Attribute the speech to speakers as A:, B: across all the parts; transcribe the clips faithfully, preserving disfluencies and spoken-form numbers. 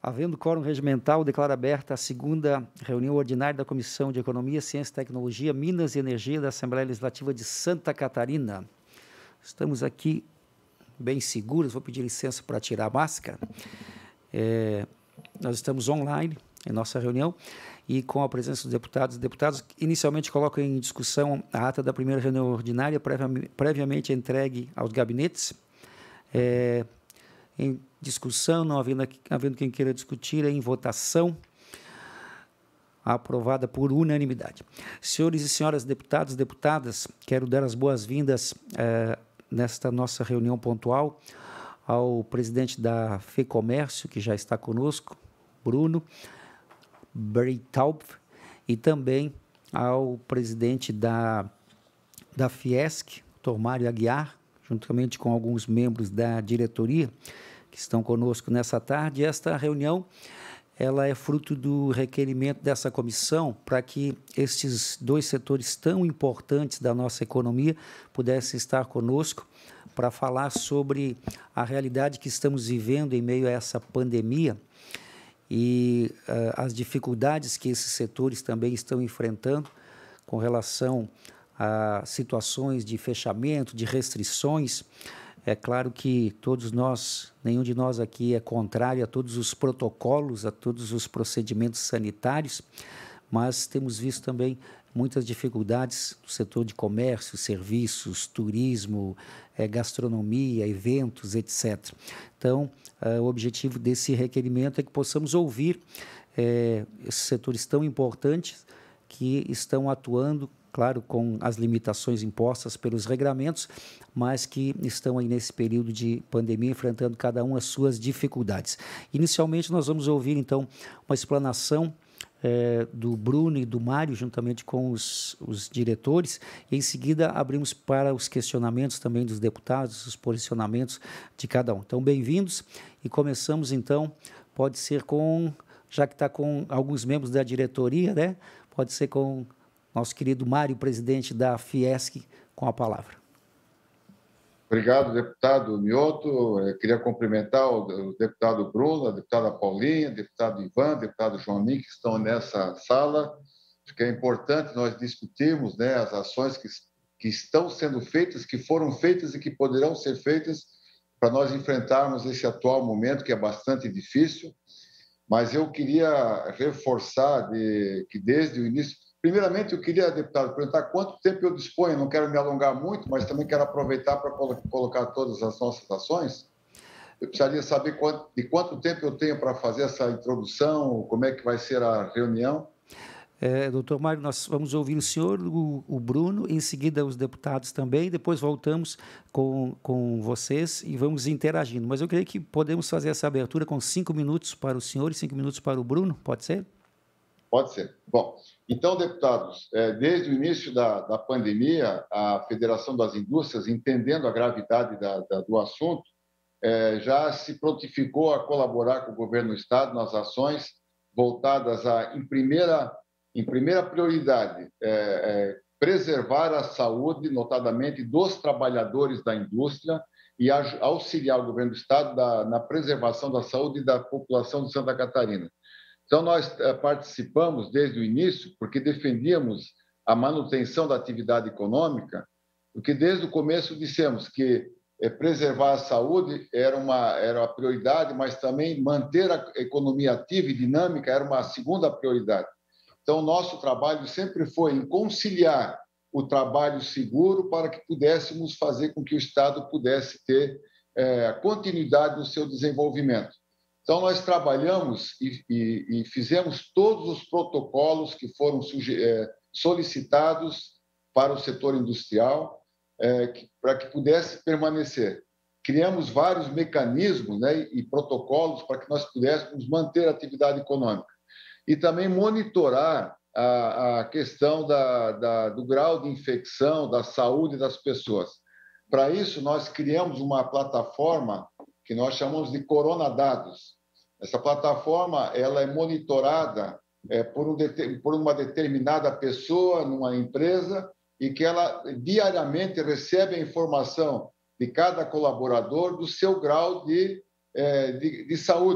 A: Havendo quórum regimental, declaro aberta a segunda reunião ordinária da Comissão de Economia, Ciência e Tecnologia, Minas e Energia da Assembleia Legislativa de Santa Catarina. Estamos aqui bem seguros, vou pedir licença para tirar a máscara. É, nós estamos online em nossa reunião e com a presença dos deputados. Os deputados inicialmente colocam em discussão a ata da primeira reunião ordinária, previamente, previamente entregue aos gabinetes. É, em discussão, não havendo, havendo quem queira discutir, em votação, aprovada por unanimidade. Senhores e senhoras deputados e deputadas, quero dar as boas-vindas eh, nesta nossa reunião pontual ao presidente da FEComércio, que já está conosco, Bruno Breithaupt, e também ao presidente da, da Fiesc, doutor Mário Aguiar, juntamente com alguns membros da diretoria, que estão conosco nessa tarde. Esta reunião ela é fruto do requerimento dessa comissão para que estes dois setores tão importantes da nossa economia pudessem estar conosco para falar sobre a realidade que estamos vivendo em meio a essa pandemia e uh, as dificuldades que esses setores também estão enfrentando com relação a situações de fechamento, de restrições. É claro que todos nós, nenhum de nós aqui é contrário a todos os protocolos, a todos os procedimentos sanitários, mas temos visto também muitas dificuldades no setor de comércio, serviços, turismo, é, gastronomia, eventos, etcétera. Então, é, o objetivo desse requerimento é que possamos ouvir é, esses setores tão importantes que estão atuando, claro, com as limitações impostas pelos regramentos, mas que estão aí nesse período de pandemia, enfrentando cada um as suas dificuldades. Inicialmente, nós vamos ouvir, então, uma explanação é, do Bruno e do Mário, juntamente com os, os diretores, e em seguida abrimos para os questionamentos também dos deputados, os posicionamentos de cada um. Então, bem-vindos, e começamos, então, pode ser com, já que está com alguns membros da diretoria, né? Pode ser com nosso querido Mário, presidente da Fiesc, com a palavra.
B: Obrigado, deputado Mioto. Eu queria cumprimentar o deputado Bruno, a deputada Paulinha, o deputado Ivan, o deputado Joanim, que estão nessa sala. Acho que é importante nós discutirmos, né, as ações que, que estão sendo feitas, que foram feitas e que poderão ser feitas para nós enfrentarmos esse atual momento, que é bastante difícil. Mas eu queria reforçar de, que desde o início... Primeiramente, eu queria, deputado, perguntar quanto tempo eu disponho. Não quero me alongar muito, mas também quero aproveitar para colocar todas as nossas ações. Eu precisaria saber quanto, de quanto tempo eu tenho para fazer essa introdução, como é que vai ser a reunião.
A: É, doutor Mário, nós vamos ouvir o senhor, o, o Bruno, em seguida os deputados também, depois voltamos com, com vocês e vamos interagindo. Mas eu creio que podemos fazer essa abertura com cinco minutos para o senhor e cinco minutos para o Bruno, pode ser?
B: Pode ser. Bom, então, deputados, desde o início da, da pandemia, a Federação das Indústrias, entendendo a gravidade da, da, do assunto, já se prontificou a colaborar com o governo do Estado nas ações voltadas a, em primeira, em primeira prioridade, é, é, preservar a saúde, notadamente dos trabalhadores da indústria, e auxiliar o governo do Estado da, na preservação da saúde da população de Santa Catarina. Então, nós participamos desde o início, porque defendíamos a manutenção da atividade econômica, porque desde o começo dissemos que preservar a saúde era uma, era uma prioridade, mas também manter a economia ativa e dinâmica era uma segunda prioridade. Então, o nosso trabalho sempre foi em conciliar o trabalho seguro para que pudéssemos fazer com que o Estado pudesse ter é, continuidade no seu desenvolvimento. Então, nós trabalhamos e, e, e fizemos todos os protocolos que foram é, solicitados para o setor industrial, é, que, para que pudesse permanecer. Criamos vários mecanismos, né, e protocolos para que nós pudéssemos manter a atividade econômica. E também monitorar a, a questão da, da, do grau de infecção, da saúde das pessoas. Para isso, nós criamos uma plataforma que nós chamamos de Coronadados. Essa plataforma ela é monitorada é, por, um, por uma determinada pessoa numa empresa e que ela diariamente recebe a informação de cada colaborador do seu grau de, é, de, de saúde,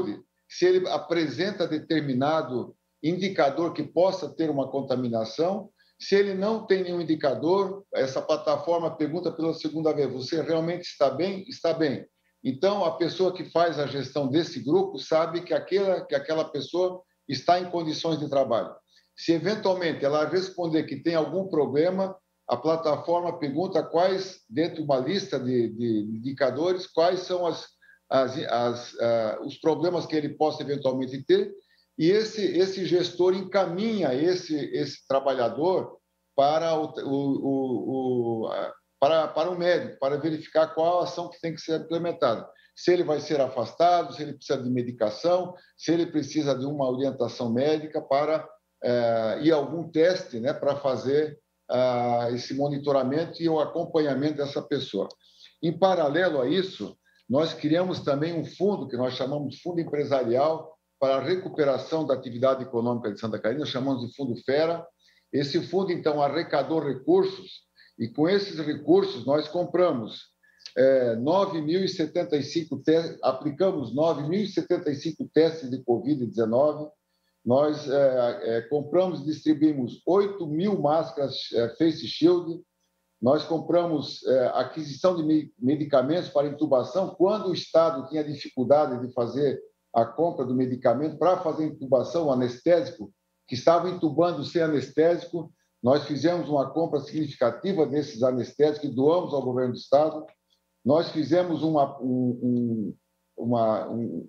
B: se ele apresenta determinado indicador que possa ter uma contaminação. Se ele não tem nenhum indicador, essa plataforma pergunta pela segunda vez: você realmente está bem? Está bem. Então, a pessoa que faz a gestão desse grupo sabe que aquela, que aquela pessoa está em condições de trabalho. Se, eventualmente, ela responder que tem algum problema, a plataforma pergunta quais, dentro de uma lista de, de indicadores, quais são as, as, as, uh, os problemas que ele possa, eventualmente, ter, e esse, esse gestor encaminha esse, esse trabalhador para o, o, o, para, para o médico, para verificar qual a ação que tem que ser implementada. Se ele vai ser afastado, se ele precisa de medicação, se ele precisa de uma orientação médica para eh, e algum teste, né, para fazer ah, esse monitoramento e o acompanhamento dessa pessoa. Em paralelo a isso, nós criamos também um fundo que nós chamamos de Fundo Empresarial para a Recuperação da Atividade Econômica de Santa Catarina, chamamos de Fundo FERA. Esse fundo, então, arrecadou recursos, e com esses recursos nós compramos é, nove mil e setenta e cinco testes, aplicamos nove mil e setenta e cinco testes de covid dezenove, nós é, é, compramos e distribuímos oito mil máscaras é, Face Shield, nós compramos é, aquisição de medicamentos para intubação, quando o Estado tinha dificuldade de fazer a compra do medicamento para fazer intubação, o anestésico, que estava intubando sem anestésico, nós fizemos uma compra significativa desses anestésicos e doamos ao governo do Estado. Nós fizemos uma, um, uma, um,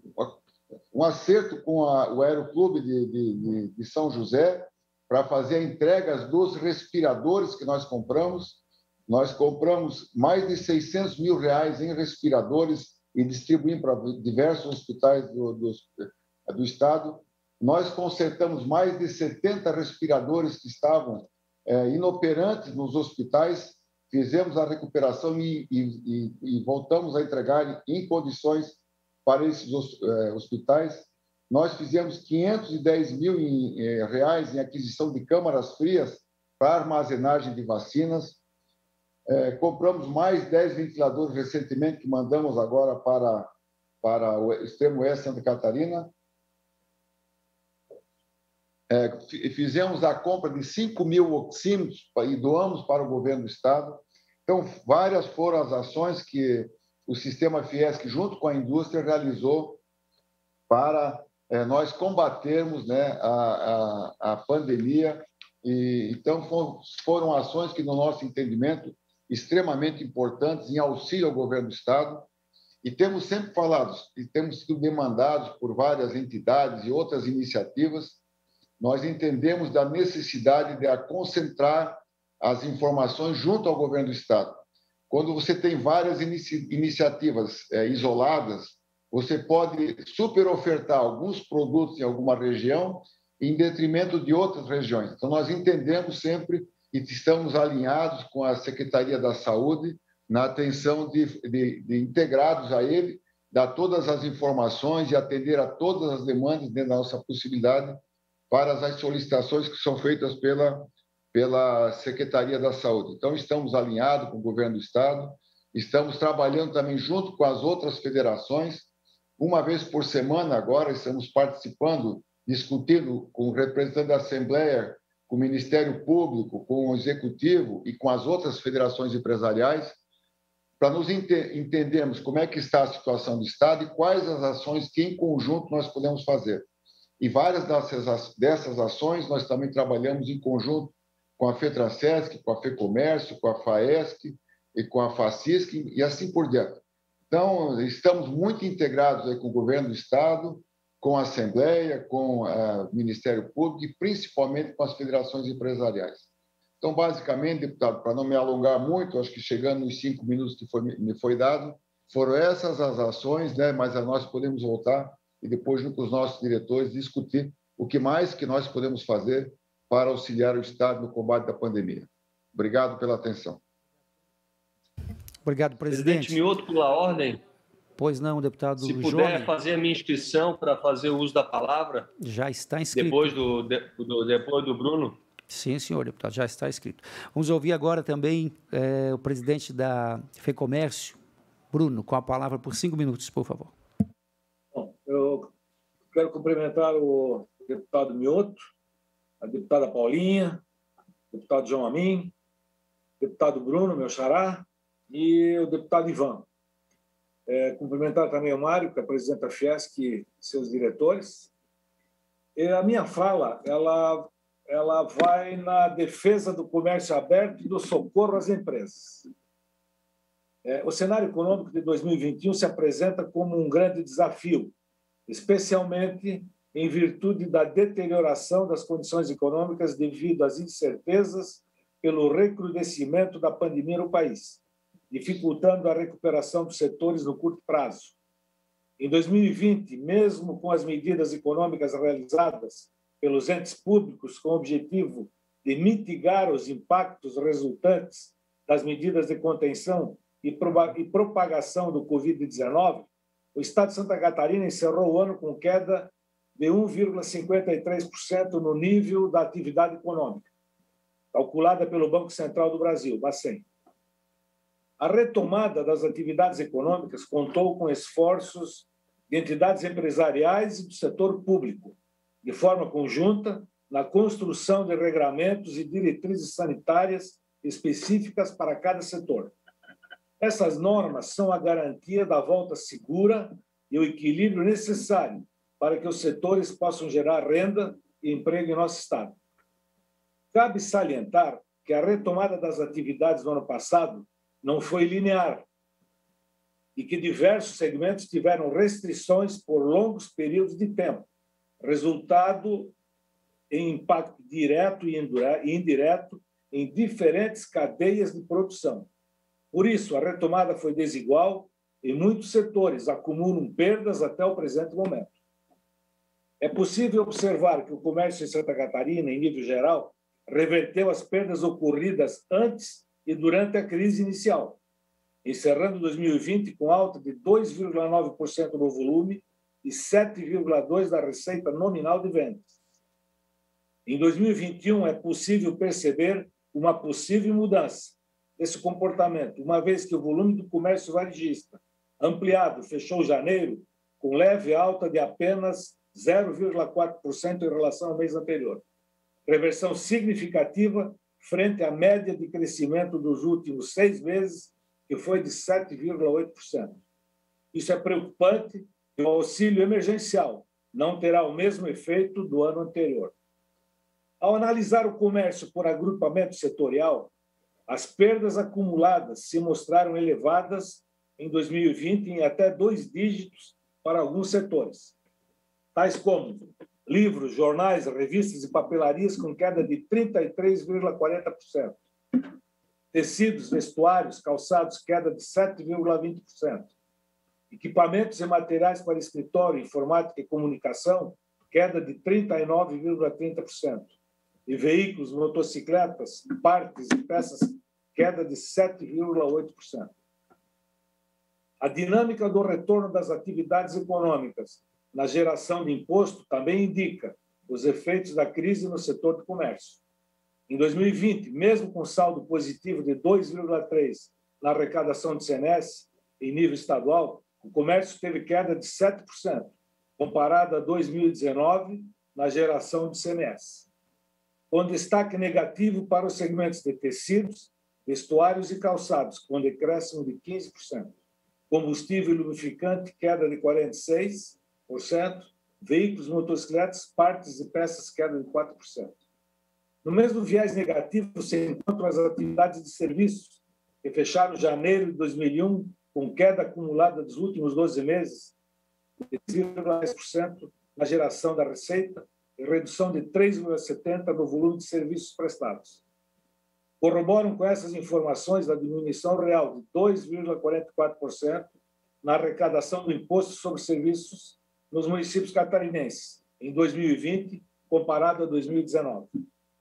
B: um acerto com a, o Aeroclube de, de, de São José para fazer a entrega dos respiradores que nós compramos. Nós compramos mais de seiscentos mil reais em respiradores e distribuímos para diversos hospitais do, do, do Estado. Nós consertamos mais de setenta respiradores que estavam é, inoperantes nos hospitais, fizemos a recuperação e, e, e voltamos a entregar em condições para esses é, hospitais. Nós fizemos quinhentos e dez mil em, é, reais em aquisição de câmaras frias para armazenagem de vacinas. É, compramos mais dez ventiladores recentemente, que mandamos agora para, para o extremo oeste de Santa Catarina. É, fizemos a compra de cinco mil oxímetros e doamos para o governo do Estado. Então, várias foram as ações que o Sistema Fiesc, junto com a indústria, realizou para é, nós combatermos, né, a, a, a pandemia. E, então, foram, foram ações que, no nosso entendimento, extremamente importantes em auxílio ao governo do Estado. E temos sempre falado, e temos sido demandados por várias entidades e outras iniciativas. Nós entendemos da necessidade de concentrar as informações junto ao governo do Estado. Quando você tem várias inici iniciativas é, isoladas, você pode superofertar alguns produtos em alguma região em detrimento de outras regiões. Então, nós entendemos sempre e estamos alinhados com a Secretaria da Saúde na atenção de, de, de integrados a ele, dar todas as informações e atender a todas as demandas dentro da nossa possibilidade para as solicitações que são feitas pela, pela Secretaria da Saúde. Então, estamos alinhados com o governo do Estado, estamos trabalhando também junto com as outras federações. Uma vez por semana, agora, estamos participando, discutindo com o representante da Assembleia, com o Ministério Público, com o Executivo e com as outras federações empresariais, para nos ente entendermos como é que está a situação do Estado e quais as ações que, em conjunto, nós podemos fazer. E várias dessas, dessas ações nós também trabalhamos em conjunto com a FETRASESC, com a FEComércio, com a FAESC e com a FACISC e assim por diante. Então, estamos muito integrados aí com o governo do Estado, com a Assembleia, com o Ministério Público e principalmente com as federações empresariais. Então, basicamente, deputado, para não me alongar muito, acho que chegando nos cinco minutos que foi, me foi dado, foram essas as ações, né? Mas a nós podemos voltar e depois, junto com os nossos diretores, discutir o que mais que nós podemos fazer para auxiliar o Estado no combate da pandemia. Obrigado pela atenção.
A: Obrigado, presidente.
C: Presidente Mioto, pela ordem.
A: Pois não, deputado
C: Se puder
A: Johnny,
C: fazer a minha inscrição para fazer o uso da palavra.
A: Já está inscrito.
C: Depois do, do, depois do Bruno.
A: Sim, senhor deputado, já está inscrito. Vamos ouvir agora também é, o presidente da FEComércio, Bruno, com a palavra por cinco minutos, por favor.
D: Bom, eu quero cumprimentar o deputado Mioto, a deputada Paulinha, o deputado João Amin, o deputado Bruno, meu xará, e o deputado Ivan. É, cumprimentar também o Mário, que é presidente da Fiesc, e seus diretores. E a minha fala ela, ela vai na defesa do comércio aberto e do socorro às empresas. É, o cenário econômico de dois mil e vinte e um se apresenta como um grande desafio, especialmente em virtude da deterioração das condições econômicas devido às incertezas pelo recrudescimento da pandemia no país, dificultando a recuperação dos setores no curto prazo. Em dois mil e vinte, mesmo com as medidas econômicas realizadas pelos entes públicos com o objetivo de mitigar os impactos resultantes das medidas de contenção e propagação do covid dezenove, o Estado de Santa Catarina encerrou o ano com queda de um vírgula cinquenta e três por cento no nível da atividade econômica, calculada pelo Banco Central do Brasil, Bacen. A retomada das atividades econômicas contou com esforços de entidades empresariais e do setor público, de forma conjunta, na construção de regramentos e diretrizes sanitárias específicas para cada setor. Essas normas são a garantia da volta segura e o equilíbrio necessário para que os setores possam gerar renda e emprego em nosso Estado. Cabe salientar que a retomada das atividades no ano passado não foi linear e que diversos segmentos tiveram restrições por longos períodos de tempo, resultado em impacto direto e indireto em diferentes cadeias de produção. Por isso, a retomada foi desigual e muitos setores acumulam perdas até o presente momento. É possível observar que o comércio em Santa Catarina, em nível geral, reverteu as perdas ocorridas antes e durante a crise inicial, encerrando dois mil e vinte com alta de dois vírgula nove por cento no volume e sete vírgula dois por cento da receita nominal de vendas. Em dois mil e vinte e um, é possível perceber uma possível mudança desse comportamento, uma vez que o volume do comércio varejista ampliado fechou janeiro com leve alta de apenas zero vírgula quatro por cento em relação ao mês anterior. Reversão significativa frente à média de crescimento dos últimos seis meses, que foi de sete vírgula oito por cento. Isso é preocupante e o auxílio emergencial não terá o mesmo efeito do ano anterior. Ao analisar o comércio por agrupamento setorial, as perdas acumuladas se mostraram elevadas em dois mil e vinte em até dois dígitos para alguns setores, tais como livros, jornais, revistas e papelarias com queda de trinta e três vírgula quarenta por cento, tecidos, vestuários, calçados, queda de sete vírgula vinte por cento, equipamentos e materiais para escritório, informática e comunicação, queda de trinta e nove vírgula trinta por cento, e veículos, motocicletas, partes e peças, queda de sete vírgula oito por cento. A dinâmica do retorno das atividades econômicas na geração de imposto também indica os efeitos da crise no setor do comércio. Em dois mil e vinte, mesmo com saldo positivo de dois vírgula três por cento na arrecadação de C N S em nível estadual, o comércio teve queda de sete por cento, comparado a dois mil e dezenove na geração de C N S. Com destaque negativo para os segmentos de tecidos, vestuários e calçados, com decréscimo de quinze por cento. Combustível e lubrificante, queda de quarenta e seis por cento. Veículos, motocicletas, partes e peças, queda de quatro por cento. No mesmo viés negativo se encontram as atividades de serviços, que fecharam janeiro de dois mil e um com queda acumulada dos últimos doze meses de zero vírgula dez por cento na geração da receita e redução de três vírgula setenta por cento no volume de serviços prestados. Corroboram com essas informações a diminuição real de dois vírgula quarenta e quatro por cento na arrecadação do imposto sobre serviços nos municípios catarinenses, em dois mil e vinte, comparado a dois mil e dezenove.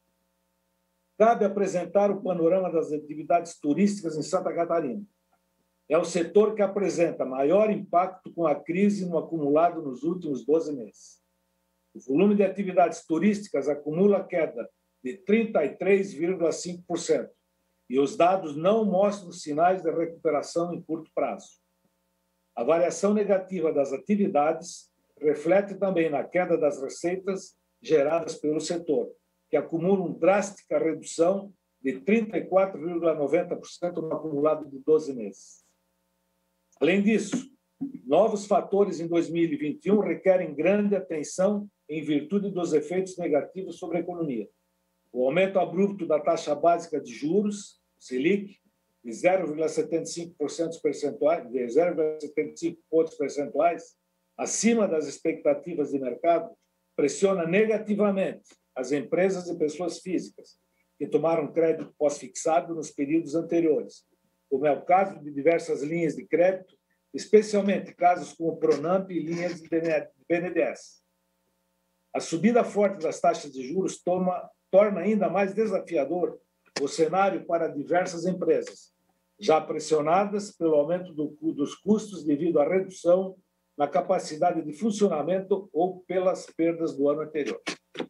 D: Cabe apresentar o panorama das atividades turísticas em Santa Catarina. É o setor que apresenta maior impacto com a crise no acumulado nos últimos doze meses. O volume de atividades turísticas acumula queda de trinta e três vírgula cinco por cento e os dados não mostram sinais de recuperação em curto prazo. A variação negativa das atividades reflete também na queda das receitas geradas pelo setor, que acumula uma drástica redução de trinta e quatro vírgula noventa por cento no acumulado de doze meses. Além disso, novos fatores em dois mil e vinte e um requerem grande atenção em virtude dos efeitos negativos sobre a economia. O aumento abrupto da taxa básica de juros, Selic, de zero vírgula setenta e cinco por cento percentuais, de zero vírgula setenta e cinco pontos percentuais, acima das expectativas de mercado, pressiona negativamente as empresas e pessoas físicas que tomaram crédito pós-fixado nos períodos anteriores, como é o caso de diversas linhas de crédito, especialmente casos como o Pronamp e linhas de B N D E S. A subida forte das taxas de juros toma, torna ainda mais desafiador o cenário para diversas empresas, já pressionadas pelo aumento do, dos custos devido à redução na capacidade de funcionamento ou pelas perdas do ano anterior.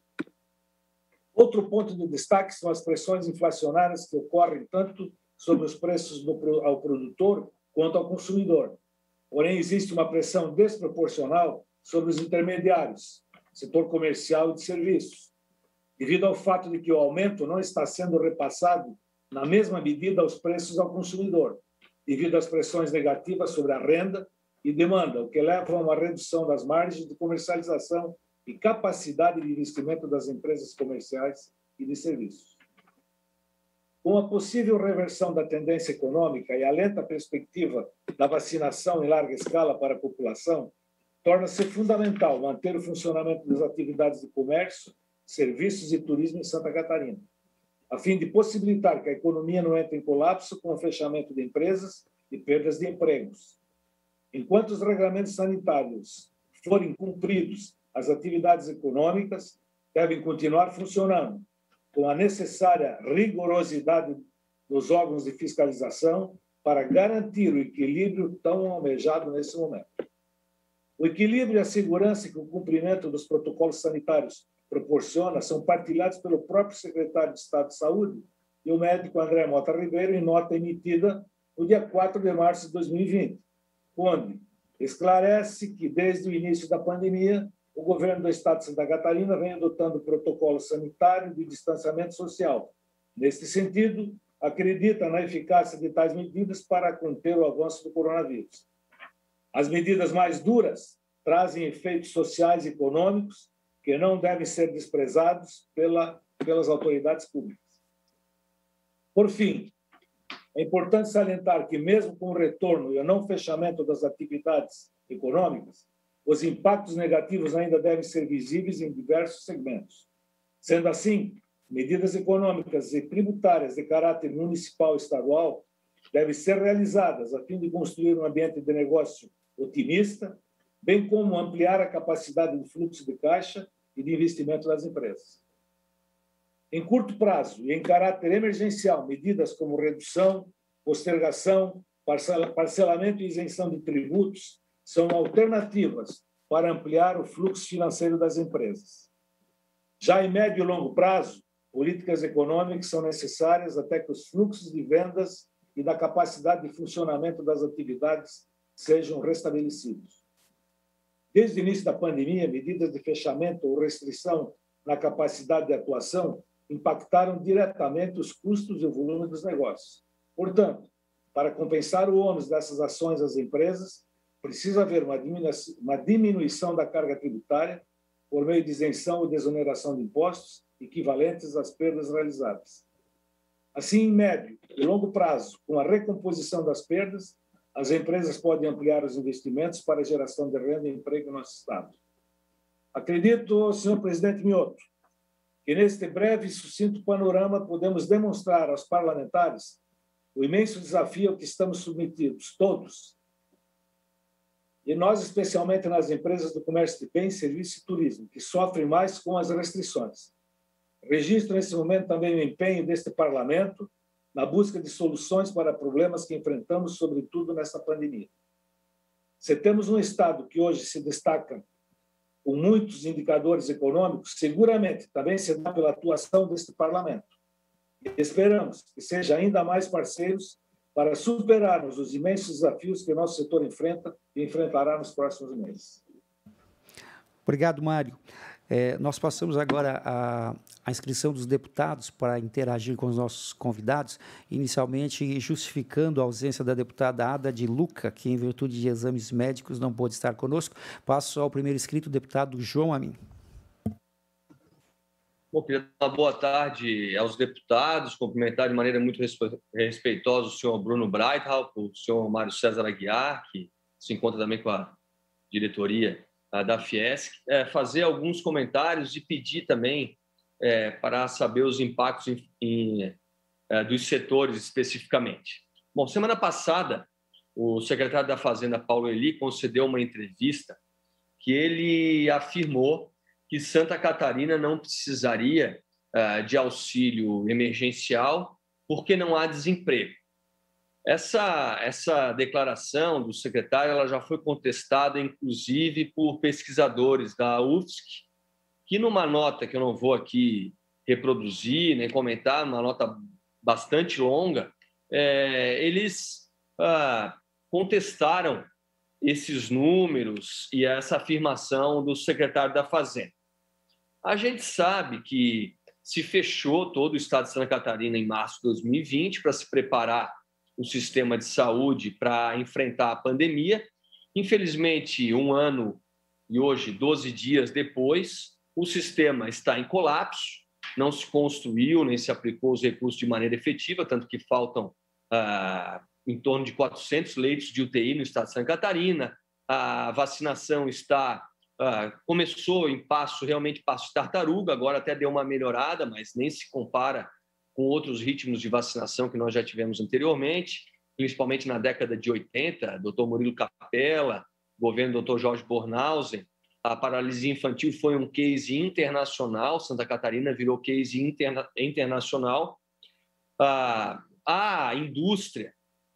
D: Outro ponto de destaque são as pressões inflacionárias que ocorrem tanto sobre os preços do, ao produtor quanto ao consumidor. Porém, existe uma pressão desproporcional sobre os intermediários, setor comercial e de serviços, devido ao fato de que o aumento não está sendo repassado na mesma medida aos preços ao consumidor, devido às pressões negativas sobre a renda e demanda, o que leva a uma redução das margens de comercialização e capacidade de investimento das empresas comerciais e de serviços. Com a possível reversão da tendência econômica e a lenta perspectiva da vacinação em larga escala para a população, torna-se fundamental manter o funcionamento das atividades de comércio, serviços e turismo em Santa Catarina, a fim de possibilitar que a economia não entre em colapso com o fechamento de empresas e perdas de empregos. Enquanto os regulamentos sanitários forem cumpridos, as atividades econômicas devem continuar funcionando, com a necessária rigorosidade dos órgãos de fiscalização para garantir o equilíbrio tão almejado nesse momento. O equilíbrio e a segurança que o cumprimento dos protocolos sanitários proporciona são partilhados pelo próprio secretário de Estado de Saúde e o médico André Mota Ribeiro em nota emitida no dia quatro de março de dois mil e vinte, onde esclarece que, desde o início da pandemia, o governo do Estado de Santa Catarina vem adotando protocolo sanitário de distanciamento social. Neste sentido, acredita na eficácia de tais medidas para conter o avanço do coronavírus. As medidas mais duras trazem efeitos sociais e econômicos que não devem ser desprezados pela, pelas autoridades públicas. Por fim, é importante salientar que, mesmo com o retorno e o não fechamento das atividades econômicas, os impactos negativos ainda devem ser visíveis em diversos segmentos. Sendo assim, medidas econômicas e tributárias de caráter municipal e estadual devem ser realizadas a fim de construir um ambiente de negócio otimista, bem como ampliar a capacidade de fluxo de caixa e de investimento das empresas. Em curto prazo e em caráter emergencial, medidas como redução, postergação, parcelamento e isenção de tributos são alternativas para ampliar o fluxo financeiro das empresas. Já em médio e longo prazo, políticas econômicas são necessárias até que os fluxos de vendas e da capacidade de funcionamento das atividades sejam restabelecidos. Desde o início da pandemia, medidas de fechamento ou restrição na capacidade de atuação impactaram diretamente os custos e o volume dos negócios. Portanto, para compensar o ônus dessas ações às empresas, precisa haver uma diminuição, uma diminuição da carga tributária por meio de isenção ou desoneração de impostos equivalentes às perdas realizadas. Assim, em médio e longo prazo, com a recomposição das perdas, as empresas podem ampliar os investimentos para a geração de renda e emprego no nosso Estado. Acredito, senhor presidente Mioto, que neste breve e sucinto panorama podemos demonstrar aos parlamentares o imenso desafio ao que estamos submetidos, todos, e nós, especialmente nas empresas do comércio de bens, serviços e turismo, que sofrem mais com as restrições. Registro, nesse momento, também o empenho deste parlamento na busca de soluções para problemas que enfrentamos, sobretudo nesta pandemia. Se temos um Estado que hoje se destaca com muitos indicadores econômicos, seguramente também se dá pela atuação deste parlamento. E esperamos que seja ainda mais parceiros para superarmos os imensos desafios que o nosso setor enfrenta e enfrentará nos próximos meses.
A: Obrigado, Mário. É, nós passamos agora a, a inscrição dos deputados para interagir com os nossos convidados, inicialmente justificando a ausência da deputada Ada de Luca, que, em virtude de exames médicos, não pôde estar conosco. Passo ao primeiro inscrito, o deputado João Amin.
C: Bom, queria dar uma boa tarde aos deputados, cumprimentar de maneira muito respeitosa o senhor Bruno Breithaupt, o senhor Mário César Aguiar, que se encontra também com a diretoria da Fiesc, é, fazer alguns comentários e pedir também é, para saber os impactos em, em, é, dos setores especificamente. Bom, semana passada, o secretário da Fazenda, Paulo Eli, concedeu uma entrevista que ele afirmou que Santa Catarina não precisaria uh, de auxílio emergencial porque não há desemprego. Essa, essa declaração do secretário ela já foi contestada, inclusive, por pesquisadores da U F S C, que numa nota que eu não vou aqui reproduzir, nem comentar, uma nota bastante longa, é, eles uh, contestaram esses números e essa afirmação do secretário da Fazenda. A gente sabe que se fechou todo o estado de Santa Catarina em março de dois mil e vinte para se preparar o sistema de saúde para enfrentar a pandemia. Infelizmente, um ano e hoje, doze dias depois, o sistema está em colapso, não se construiu nem se aplicou os recursos de maneira efetiva, tanto que faltam ah, em torno de quatrocentos leitos de U T I no estado de Santa Catarina, a vacinação está... Uh, começou em passo, realmente passo de tartaruga, agora até deu uma melhorada, mas nem se compara com outros ritmos de vacinação que nós já tivemos anteriormente, principalmente na década de oitenta, doutor Murilo Capella, governo do doutor Jorge Bornhausen. A paralisia infantil foi um case internacional, Santa Catarina virou case interna internacional. Uh, a indústria,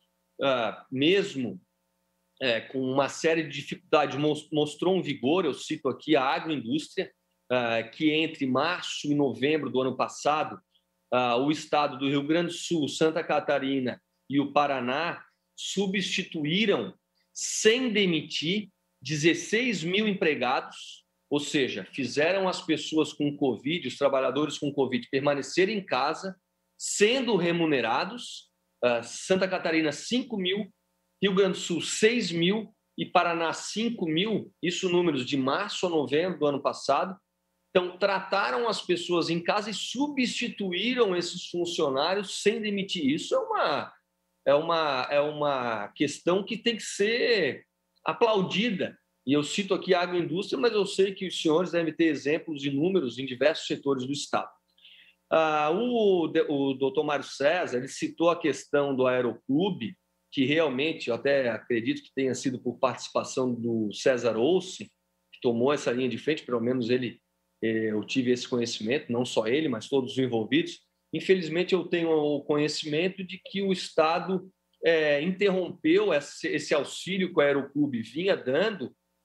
C: uh, mesmo É, com uma série de dificuldades, mostrou um vigor. Eu cito aqui a agroindústria, uh, que entre março e novembro do ano passado, uh, o estado do Rio Grande do Sul, Santa Catarina e o Paraná substituíram, sem demitir, dezesseis mil empregados, ou seja, fizeram as pessoas com Covid, os trabalhadores com Covid, permanecerem em casa, sendo remunerados. Uh, Santa Catarina, cinco mil, Rio Grande do Sul, seis mil e Paraná, cinco mil, isso números de março a novembro do ano passado. Então, trataram as pessoas em casa e substituíram esses funcionários sem demitir. Isso é uma, é uma, é uma questão que tem que ser aplaudida. E eu cito aqui a agroindústria, mas eu sei que os senhores devem ter exemplos e números em diversos setores do Estado. Ah, o, o doutor Mário César ele citou a questão do Aeroclube, que realmente, eu até acredito que tenha sido por participação do César Olsen, que tomou essa linha de frente, pelo menos ele, eu tive esse conhecimento, não só ele, mas todos os envolvidos. Infelizmente, eu tenho o conhecimento de que o Estado é, interrompeu esse, esse auxílio que o Aeroclube vinha dando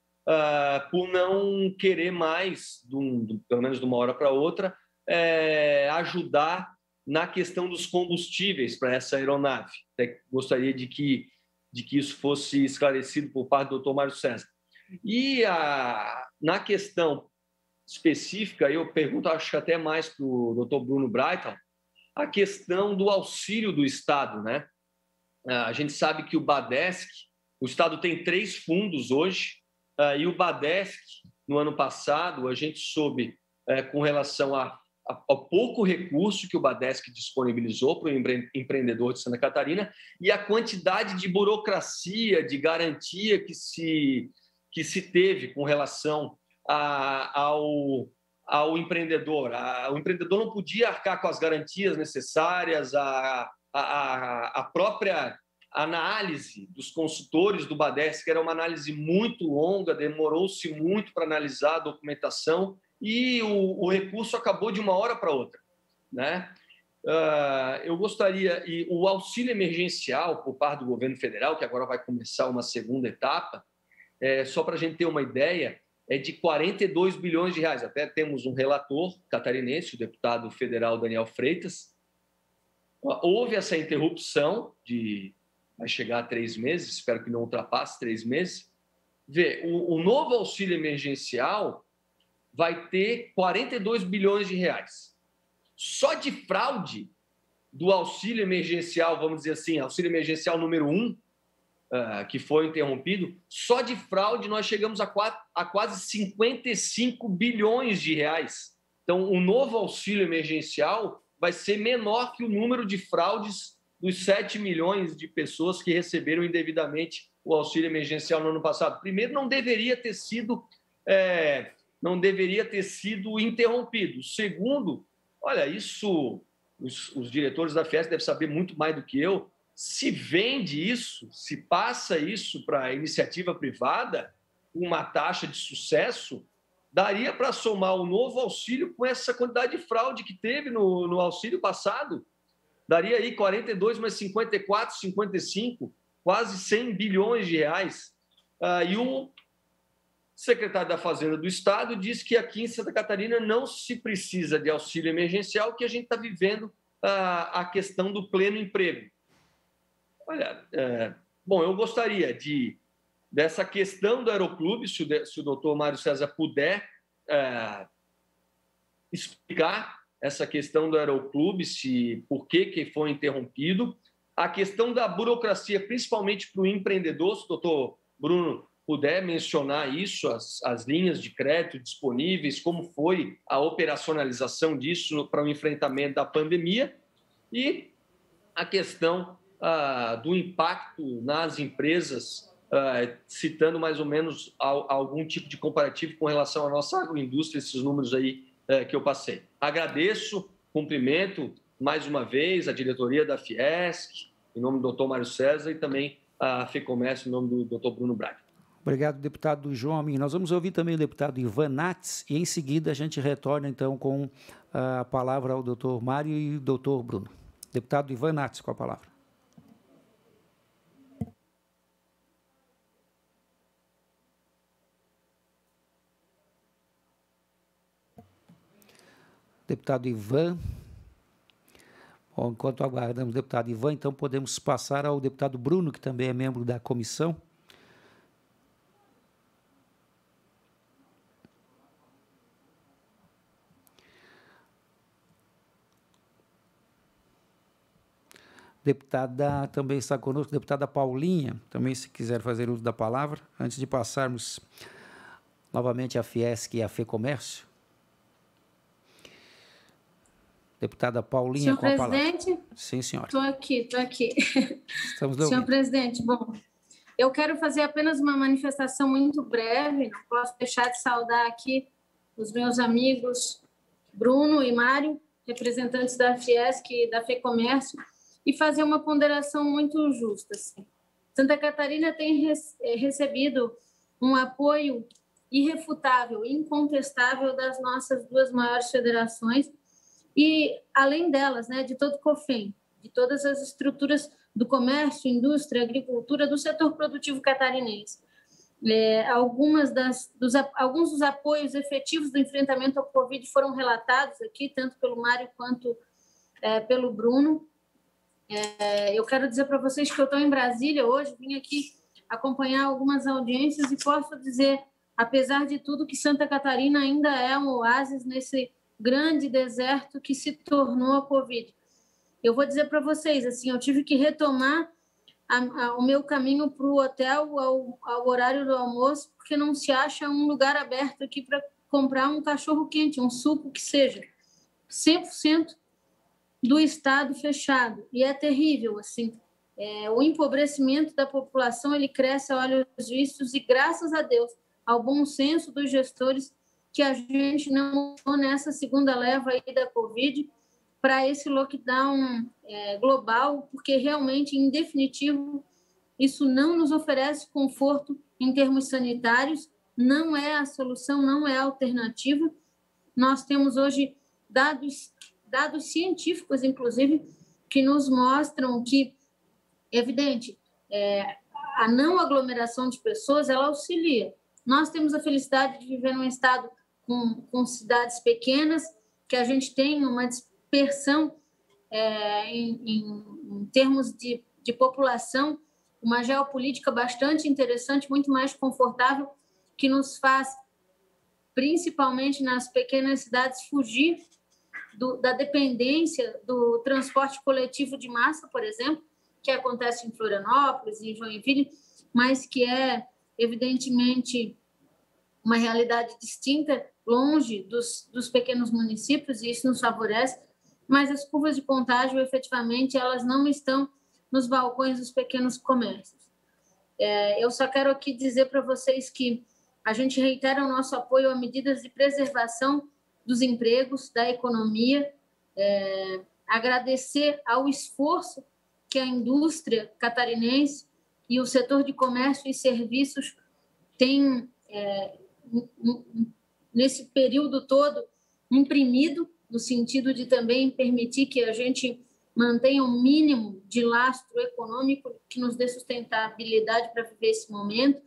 C: uh, por não querer mais, de um, de, pelo menos de uma hora para outra, é, ajudar na questão dos combustíveis para essa aeronave. Até gostaria de que, de que isso fosse esclarecido por parte do doutor Mário César. E a, na questão específica, eu pergunto, acho que até mais para o doutor Bruno Breithaupt, a questão do auxílio do Estado, né? A gente sabe que o Badesc, o Estado tem três fundos hoje, e o Badesc, no ano passado, a gente soube, com relação a ao pouco recurso que o Badesc disponibilizou para o empreendedor de Santa Catarina e a quantidade de burocracia, de garantia que se, que se teve com relação a, ao, ao empreendedor. A, o empreendedor não podia arcar com as garantias necessárias, a, a, a própria análise dos consultores do Badesc era uma análise muito longa, demorou-se muito para analisar a documentação, e o, o recurso acabou de uma hora para outra, né? Uh, eu gostaria... E o auxílio emergencial por parte do governo federal, que agora vai começar uma segunda etapa, é, só para a gente ter uma ideia, é de quarenta e dois bilhões de reais. Até temos um relator catarinense, o deputado federal Daniel Freitas. Houve essa interrupção de... vai chegar a três meses, espero que não ultrapasse três meses. Vê, o, o novo auxílio emergencial... vai ter quarenta e dois bilhões de reais. Só de fraude do auxílio emergencial, vamos dizer assim, auxílio emergencial número um, uh, que foi interrompido, só de fraude nós chegamos a, quatro, a quase cinquenta e cinco bilhões de reais. Então, o novo auxílio emergencial vai ser menor que o número de fraudes dos sete milhões de pessoas que receberam indevidamente o auxílio emergencial no ano passado. Primeiro, não deveria ter sido, é, não deveria ter sido interrompido. Segundo, olha, isso, os, os diretores da Fiesp devem saber muito mais do que eu, se vende isso, se passa isso para a iniciativa privada, uma taxa de sucesso, daria para somar o novo auxílio com essa quantidade de fraude que teve no, no auxílio passado. Daria aí quarenta e dois mais cinquenta e quatro, cinquenta e cinco, quase cem bilhões de reais. Ah, e o secretário da Fazenda do Estado diz que aqui em Santa Catarina não se precisa de auxílio emergencial, que a gente está vivendo ah, a questão do pleno emprego. Olha, é, bom, eu gostaria de, dessa questão do Aeroclube, se o, se o doutor Mário César puder é, explicar essa questão do Aeroclube, se, por que, que foi interrompido, a questão da burocracia, principalmente para o empreendedor, se o doutor Bruno puder mencionar isso, as, as linhas de crédito disponíveis, como foi a operacionalização disso para o enfrentamento da pandemia, e a questão ah, do impacto nas empresas, ah, citando mais ou menos algum tipo de comparativo com relação à nossa agroindústria, esses números aí eh, que eu passei. Agradeço, cumprimento mais uma vez a diretoria da Fiesc, em nome do doutor Mário César, e também a FEComércio, em nome do doutor Bruno Braga.
A: Obrigado, deputado João Amin. Nós vamos ouvir também o deputado Ivan Nats e, em seguida, a gente retorna, então, com a palavra ao doutor Mário e o doutor Bruno. Deputado Ivan Nats, com a palavra. Deputado Ivan. Bom, enquanto aguardamos o deputado Ivan, então podemos passar ao deputado Bruno, que também é membro da comissão. Deputada também está conosco, deputada Paulinha, também se quiser fazer uso da palavra, antes de passarmos novamente à Fiesc e à FEComércio. Deputada Paulinha,
E: senhor
A: com a palavra.
E: Senhor presidente?
A: Sim, senhora.
E: Estou aqui, estou aqui.
A: Estamos ouvindo.
E: Senhor presidente, bom, eu quero fazer apenas uma manifestação muito breve, não posso deixar de saudar aqui os meus amigos Bruno e Mário, representantes da Fiesc e da FEComércio, e fazer uma ponderação muito justa. Assim. Santa Catarina tem recebido um apoio irrefutável, incontestável das nossas duas maiores federações e, além delas, né, de todo o COFEM, de todas as estruturas do comércio, indústria, agricultura, do setor produtivo catarinense. É, algumas das, dos, alguns dos apoios efetivos do enfrentamento ao Covid foram relatados aqui, tanto pelo Mário quanto é, pelo Bruno. É, eu quero dizer para vocês que eu estou em Brasília hoje, vim aqui acompanhar algumas audiências e posso dizer, apesar de tudo, que Santa Catarina ainda é um oásis nesse grande deserto que se tornou a Covid. Eu vou dizer para vocês, assim, eu tive que retomar a, a, o meu caminho para o hotel ao, ao horário do almoço, porque não se acha um lugar aberto aqui para comprar um cachorro-quente, um suco que seja. cem por cento do estado fechado, e é terrível, assim, é, o empobrecimento da população, ele cresce a olhos vistos, e graças a Deus, ao bom senso dos gestores, que a gente não nessa segunda leva aí da Covid para esse lockdown é, global, porque realmente, em definitivo, isso não nos oferece conforto em termos sanitários, não é a solução, não é a alternativa. Nós temos hoje dados dados científicos, inclusive, que nos mostram que, evidente, é, a não aglomeração de pessoas, ela auxilia. Nós temos a felicidade de viver num estado com, com cidades pequenas, que a gente tem uma dispersão é, em, em, em termos de, de população, uma geopolítica bastante interessante, muito mais confortável, que nos faz principalmente nas pequenas cidades, fugir do, da dependência do transporte coletivo de massa, por exemplo, que acontece em Florianópolis, em Joinville, mas que é, evidentemente, uma realidade distinta, longe dos, dos pequenos municípios, e isso nos favorece, mas as curvas de contágio, efetivamente, elas não estão nos balcões dos pequenos comércios. É, eu só quero aqui dizer para vocês que a gente reitera o nosso apoio a medidas de preservação dos empregos, da economia, é, agradecer ao esforço que a indústria catarinense e o setor de comércio e serviços têm, é, nesse período todo, imprimido, no sentido de também permitir que a gente mantenha um mínimo de lastro econômico que nos dê sustentabilidade para viver esse momento.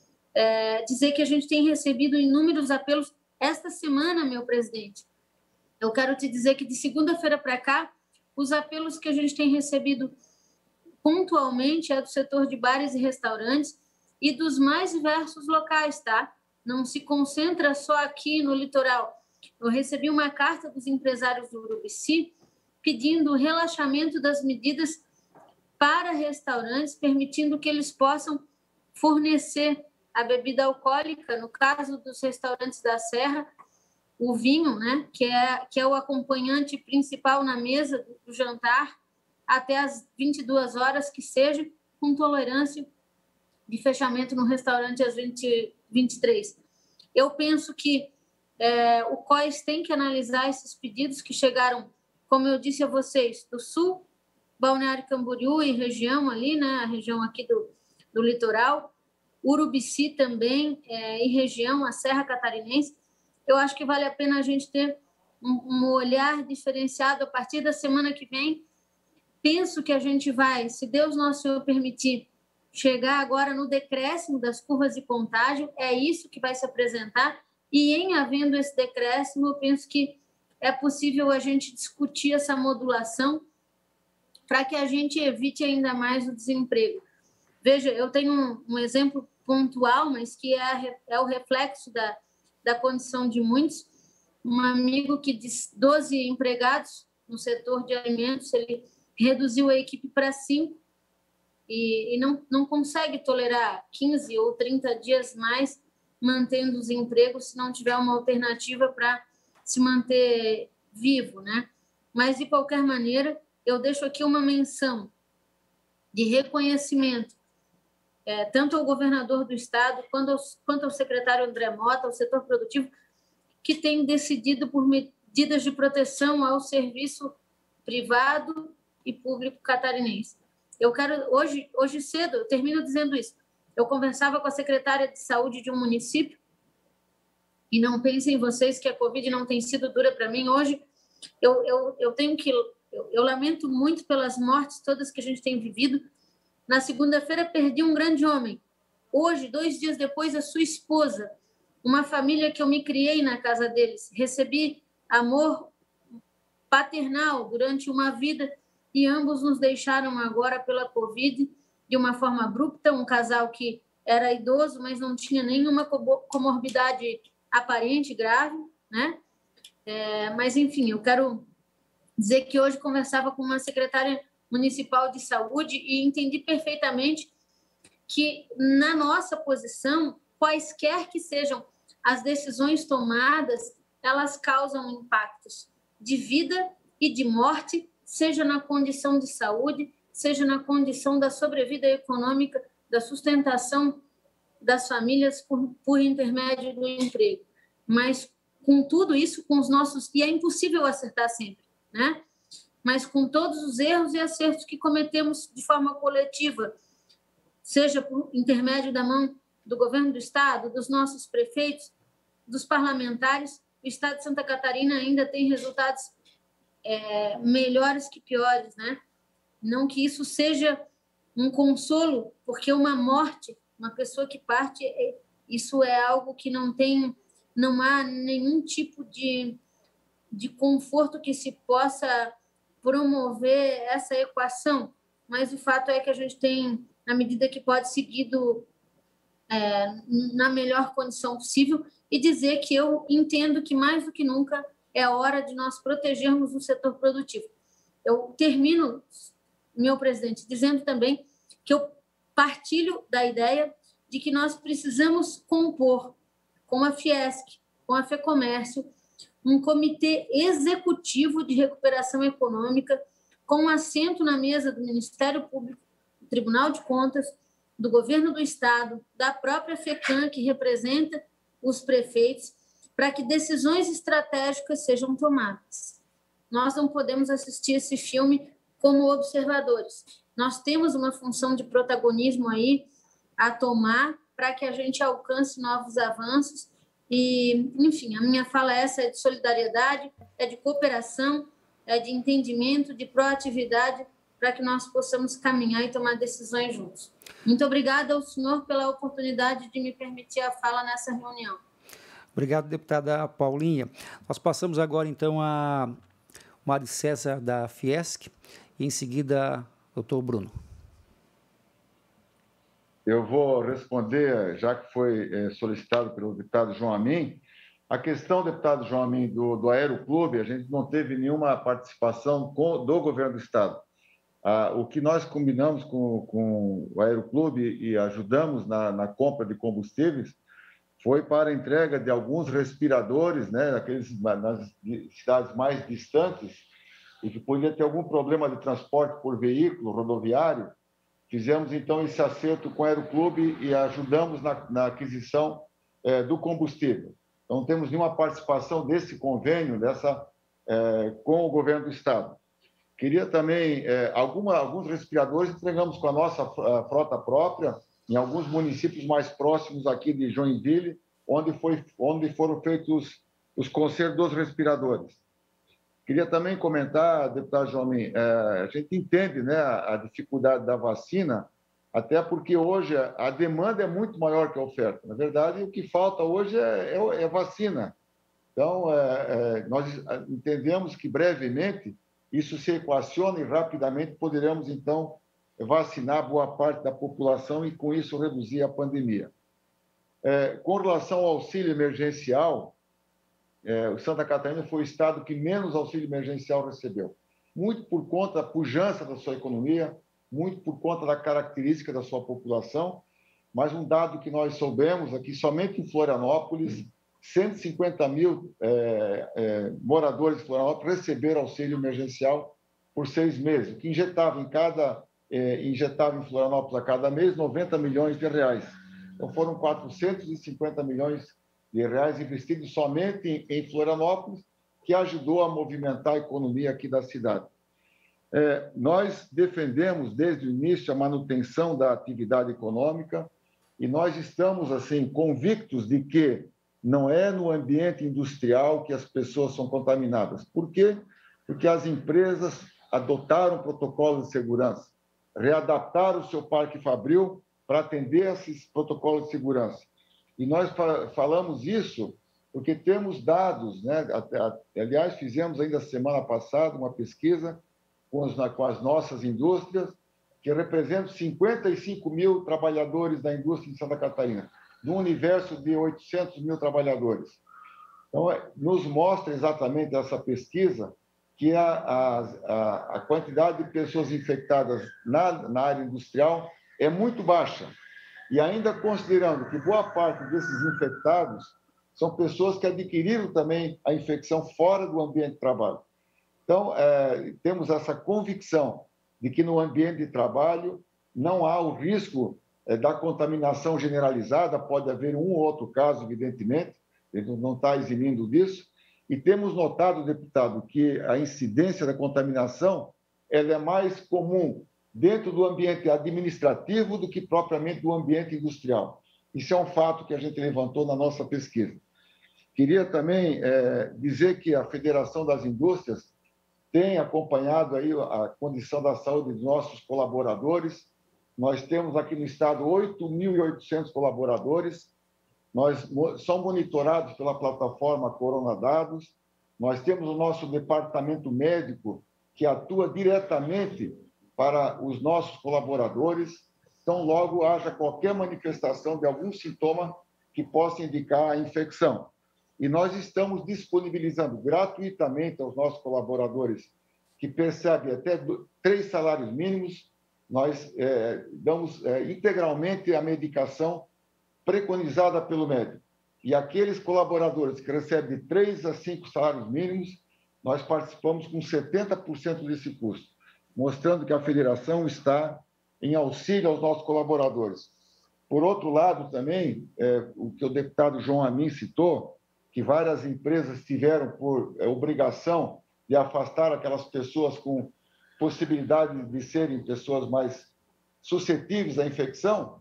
E: É, dizer que a gente tem recebido inúmeros apelos esta semana, meu presidente. Eu quero te dizer que de segunda-feira para cá, os apelos que a gente tem recebido pontualmente é do setor de bares e restaurantes e dos mais diversos locais, tá? Não se concentra só aqui no litoral. Eu recebi uma carta dos empresários do Urubici pedindo o relaxamento das medidas para restaurantes, permitindo que eles possam fornecer a bebida alcoólica, no caso dos restaurantes da Serra, o vinho, né, que é, que é o acompanhante principal na mesa do jantar, até às vinte e duas horas, que seja, com tolerância de fechamento no restaurante às vinte, vinte e três. Eu penso que é, o C O I S tem que analisar esses pedidos que chegaram, como eu disse a vocês, do Sul, Balneário Camboriú e região ali, né, a região aqui do, do litoral, Urubici também, é, e região, a Serra Catarinense. Eu acho que vale a pena a gente ter um, um olhar diferenciado a partir da semana que vem. Penso que a gente vai, se Deus Nosso Senhor permitir, chegar agora no decréscimo das curvas de contágio, é isso que vai se apresentar, e em havendo esse decréscimo, eu penso que é possível a gente discutir essa modulação para que a gente evite ainda mais o desemprego. Veja, eu tenho um, um exemplo pontual, mas que é, é o reflexo da, da condição de muitos. Um amigo que de doze empregados no setor de alimentos, ele reduziu a equipe para cinco e, e não, não consegue tolerar quinze ou trinta dias mais mantendo os empregos se não tiver uma alternativa para se manter vivo, né? Mas, de qualquer maneira, eu deixo aqui uma menção de reconhecimento, é, tanto ao governador do estado quanto ao, quanto ao secretário André Mota, ao setor produtivo, que tem decidido por medidas de proteção ao serviço privado e público catarinense. Eu quero, hoje, hoje cedo, eu termino dizendo isso, eu conversava com a secretária de saúde de um município, e não pensem vocês que a Covid não tem sido dura para mim. Hoje, eu, eu, eu tenho que... Eu, eu lamento muito pelas mortes todas que a gente tem vivido. Na segunda-feira, perdi um grande homem. Hoje, dois dias depois, a sua esposa, uma família que eu me criei na casa deles. Recebi amor paternal durante uma vida e ambos nos deixaram agora pela Covid de uma forma abrupta. Um casal que era idoso, mas não tinha nenhuma comorbidade aparente, grave, né? É, mas, enfim, eu quero dizer que hoje conversava com uma secretária municipal de saúde e entendi perfeitamente que, na nossa posição, quaisquer que sejam as decisões tomadas, elas causam impactos de vida e de morte, seja na condição de saúde, seja na condição da sobrevida econômica, da sustentação das famílias por, por intermédio do emprego. Mas, com tudo isso, com os nossos... E é impossível acertar sempre, né? Mas com todos os erros e acertos que cometemos de forma coletiva, seja por intermédio da mão do governo do Estado, dos nossos prefeitos, dos parlamentares, o Estado de Santa Catarina ainda tem resultados é, melhores que piores, né? Não que isso seja um consolo, porque uma morte, uma pessoa que parte, isso é algo que não tem... Não há nenhum tipo de, de conforto que se possa promover essa equação, mas o fato é que a gente tem, na medida que pode seguir do, é, na melhor condição possível e dizer que eu entendo que, mais do que nunca, é hora de nós protegermos o setor produtivo. Eu termino, meu presidente, dizendo também que eu partilho da ideia de que nós precisamos compor com a Fiesc, com a FEComércio, um comitê executivo de recuperação econômica com assento na mesa do Ministério Público, do Tribunal de Contas, do Governo do Estado, da própria FECAM, que representa os prefeitos, para que decisões estratégicas sejam tomadas. Nós não podemos assistir esse filme como observadores. Nós temos uma função de protagonismo aí a tomar para que a gente alcance novos avanços. E, enfim, a minha fala é essa, é de solidariedade, é de cooperação, é de entendimento, de proatividade, para que nós possamos caminhar e tomar decisões juntos. Muito obrigada ao senhor pela oportunidade de me permitir a fala nessa reunião.
A: Obrigado, deputada Paulinha. Nós passamos agora, então, a Mário César, da Fiesc, e, em seguida, doutor Bruno.
B: Eu vou responder, já que foi é, solicitado pelo deputado João Amin. A questão, deputado João Amin, do, do Aeroclube, a gente não teve nenhuma participação com, do governo do Estado. Ah, o que nós combinamos com, com o Aeroclube e ajudamos na, na compra de combustíveis foi para a entrega de alguns respiradores, né, naqueles, nas cidades mais distantes, e que podia ter algum problema de transporte por veículo rodoviário. Fizemos, então, esse acerto com o Aeroclube e ajudamos na, na aquisição é, do combustível. Então, não temos nenhuma participação desse convênio dessa, é, com o governo do Estado. Queria também, é, alguma, alguns respiradores entregamos com a nossa frota própria em alguns municípios mais próximos aqui de Joinville, onde, foi, onde foram feitos os, os consertos dos respiradores. Queria também comentar, deputado João Amin, é, a gente entende, né, a, a dificuldade da vacina, até porque hoje a demanda é muito maior que a oferta. Na verdade, o que falta hoje é, é, é vacina. Então, é, é, nós entendemos que brevemente isso se equaciona e rapidamente poderemos, então, vacinar boa parte da população e, com isso, reduzir a pandemia. É, com relação ao auxílio emergencial, É, o Santa Catarina foi o estado que menos auxílio emergencial recebeu, muito por conta da pujança da sua economia, muito por conta da característica da sua população, mas um dado que nós soubemos aqui, somente em Florianópolis, cento e cinquenta mil é, é, moradores de Florianópolis receberam auxílio emergencial por seis meses, o que injetava em cada é, injetava em Florianópolis a cada mês noventa milhões de reais. Então foram quatrocentos e cinquenta milhões de reais investidos somente em, em Florianópolis, que ajudou a movimentar a economia aqui da cidade. É, nós defendemos desde o início a manutenção da atividade econômica e nós estamos assim convictos de que não é no ambiente industrial que as pessoas são contaminadas. Por quê? Porque as empresas adotaram protocolos de segurança, readaptaram o seu parque fabril para atender esses protocolos de segurança. E nós falamos isso porque temos dados, né? Aliás, fizemos ainda semana passada uma pesquisa com as, com as nossas indústrias, que representam cinquenta e cinco mil trabalhadores da indústria de Santa Catarina, num universo de oitocentos mil trabalhadores. Então, nos mostra exatamente essa pesquisa que a, a, a quantidade de pessoas infectadas na, na área industrial é muito baixa. E ainda considerando que boa parte desses infectados são pessoas que adquiriram também a infecção fora do ambiente de trabalho. Então, é, temos essa convicção de que no ambiente de trabalho não há o risco é, da contaminação generalizada, pode haver um ou outro caso, evidentemente, ele não está eximindo disso, e temos notado, deputado, que a incidência da contaminação ela é mais comum dentro do ambiente administrativo do que propriamente do ambiente industrial. Isso é um fato que a gente levantou na nossa pesquisa. Queria também é, dizer que a Federação das Indústrias tem acompanhado aí a condição da saúde dos nossos colaboradores. Nós temos aqui no estado oito mil e oitocentos colaboradores. Nós somos monitorados pela plataforma Corona Dados. Nós temos o nosso departamento médico que atua diretamente para os nossos colaboradores. tão logo haja qualquer manifestação de algum sintoma que possa indicar a infecção. E nós estamos disponibilizando gratuitamente aos nossos colaboradores que percebem até três salários mínimos, nós é, damos é, integralmente a medicação preconizada pelo médico. E aqueles colaboradores que recebem de três a cinco salários mínimos, nós participamos com setenta por cento desse custo, mostrando que a federação está em auxílio aos nossos colaboradores. Por outro lado, também, é, o que o deputado João Amin citou, que várias empresas tiveram por é, obrigação de afastar aquelas pessoas com possibilidade de serem pessoas mais suscetíveis à infecção.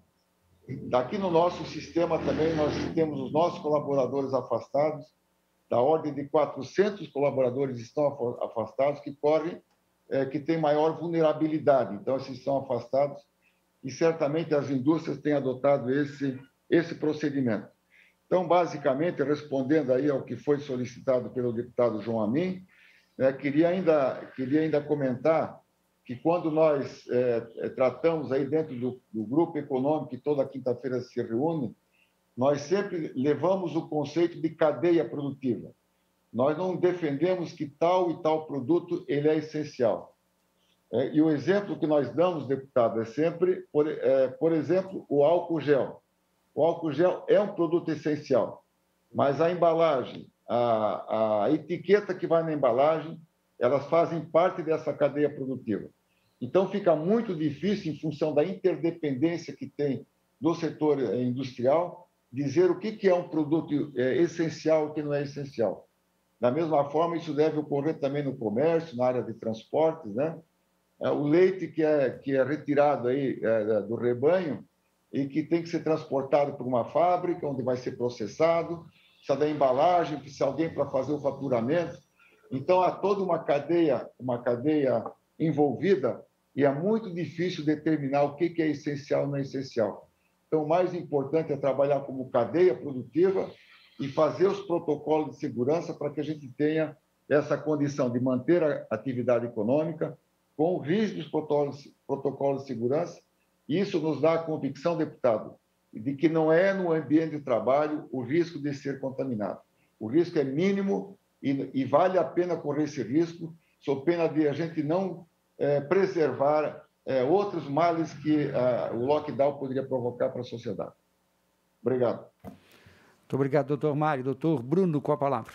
B: Aqui no nosso sistema também nós temos os nossos colaboradores afastados, da ordem de quatrocentos colaboradores estão afastados que correm, é, que têm maior vulnerabilidade. Então, esses são afastados e certamente as indústrias têm adotado esse, esse procedimento. Então, basicamente, respondendo aí ao que foi solicitado pelo deputado João Amin, é, queria, ainda, queria ainda comentar que quando nós é, tratamos aí dentro do, do grupo econômico, que toda quinta-feira se reúne, nós sempre levamos o conceito de cadeia produtiva. Nós não defendemos que tal e tal produto ele é essencial. É, e o exemplo que nós damos, deputado, é sempre, por, é, por exemplo, o álcool gel. O álcool gel é um produto essencial, mas a embalagem, a, a etiqueta que vai na embalagem, elas fazem parte dessa cadeia produtiva. Então, fica muito difícil, em função da interdependência que tem do setor industrial, dizer o que é um produto essencial e o que não é essencial. Da mesma forma, isso deve ocorrer também no comércio, na área de transportes, né? O leite que é, que é retirado aí do rebanho e que tem que ser transportado para uma fábrica, onde vai ser processado, precisa da embalagem, precisa de alguém para fazer o faturamento. Então, há toda uma cadeia, uma cadeia envolvida e é muito difícil determinar o que é essencial e não é essencial. Então, o mais importante é trabalhar como cadeia produtiva e fazer os protocolos de segurança para que a gente tenha essa condição de manter a atividade econômica com rígidos protocolos, protocolos de segurança. E isso nos dá a convicção, deputado, de que não é no ambiente de trabalho o risco de ser contaminado. O risco é mínimo e, e vale a pena correr esse risco, sob pena de a gente não é, preservar é, outros males que a, o lockdown poderia provocar para a sociedade. Obrigado.
A: Muito obrigado, doutor Mário. Doutor Bruno, com a palavra.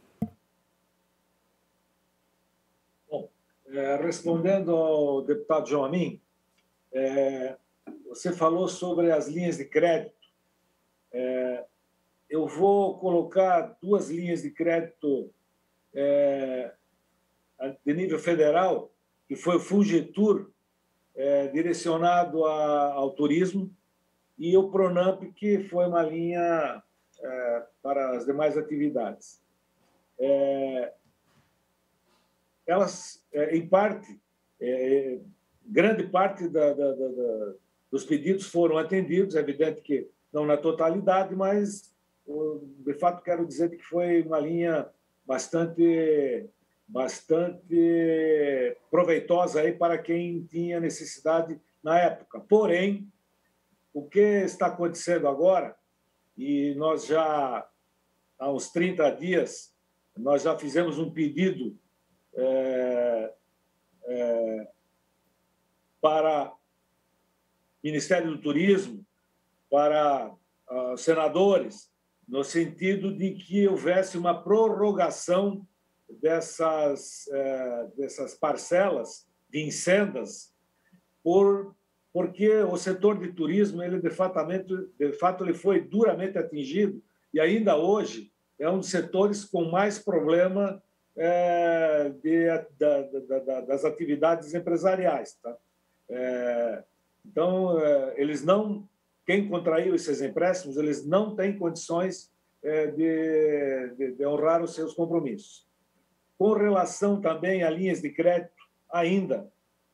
D: Bom, é, respondendo ao deputado João Amin, é, você falou sobre as linhas de crédito. É, eu vou colocar duas linhas de crédito é, de nível federal, que foi o Fungetur, é, direcionado a, ao turismo, e o Pronamp, que foi uma linha é, para as demais atividades. É, elas, é, em parte, é, grande parte da, da, da, da, dos pedidos foram atendidos, é evidente que não na totalidade, mas, de fato, quero dizer que foi uma linha bastante, bastante proveitosa aí para quem tinha necessidade na época. Porém, o que está acontecendo agora, e nós já, há uns trinta dias, nós já fizemos um pedido é, é, para o Ministério do Turismo, para uh, senadores, no sentido de que houvesse uma prorrogação dessas, uh, dessas parcelas de incendas, por, porque o setor de turismo, ele, de, fato, de fato, ele foi duramente atingido e ainda hoje é um dos setores com mais problema uh, de, da, da, da, das atividades empresariais. Tá? Uh, então, uh, eles não... Quem contraiu esses empréstimos, eles não têm condições de, de, de honrar os seus compromissos. Com relação também a linhas de crédito, ainda,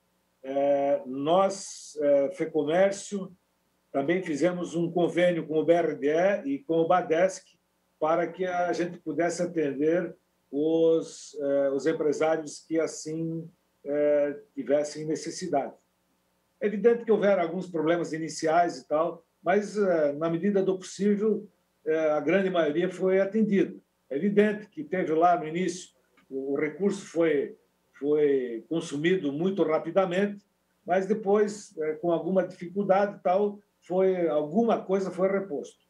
D: nós, FEComércio, também fizemos um convênio com o B R D E e com o Badesc para que a gente pudesse atender os, os empresários que assim tivessem necessidade. É evidente que houveram alguns problemas iniciais e tal, mas, na medida do possível, a grande maioria foi atendida. É evidente que teve lá no início, o recurso foi, foi consumido muito rapidamente, mas depois, com alguma dificuldade e tal, foi, alguma coisa foi reposto.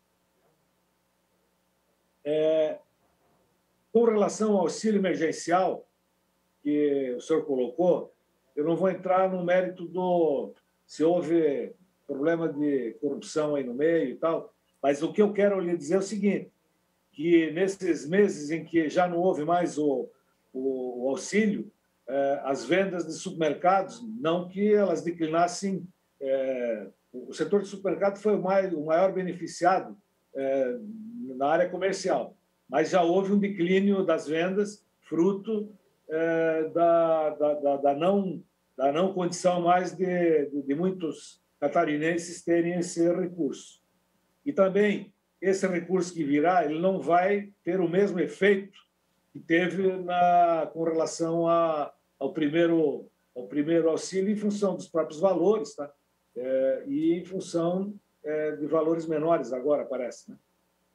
D: É, com relação ao auxílio emergencial que o senhor colocou, eu não vou entrar no mérito do se houve problema de corrupção aí no meio e tal, mas o que eu quero lhe dizer é o seguinte, que nesses meses em que já não houve mais o, o, o auxílio, eh, as vendas de supermercados, não que elas declinassem, eh, o setor de supermercado foi o, mais, o maior beneficiado eh, na área comercial, mas já houve um declínio das vendas, fruto eh, da, da, da, da, não, da não condição mais de, de, de muitos catarinenses terem esse recurso. E também, esse recurso que virá, ele não vai ter o mesmo efeito que teve na, com relação a, ao, primeiro, ao primeiro auxílio, em função dos próprios valores, tá? É, e em função é, de valores menores agora, parece. Né?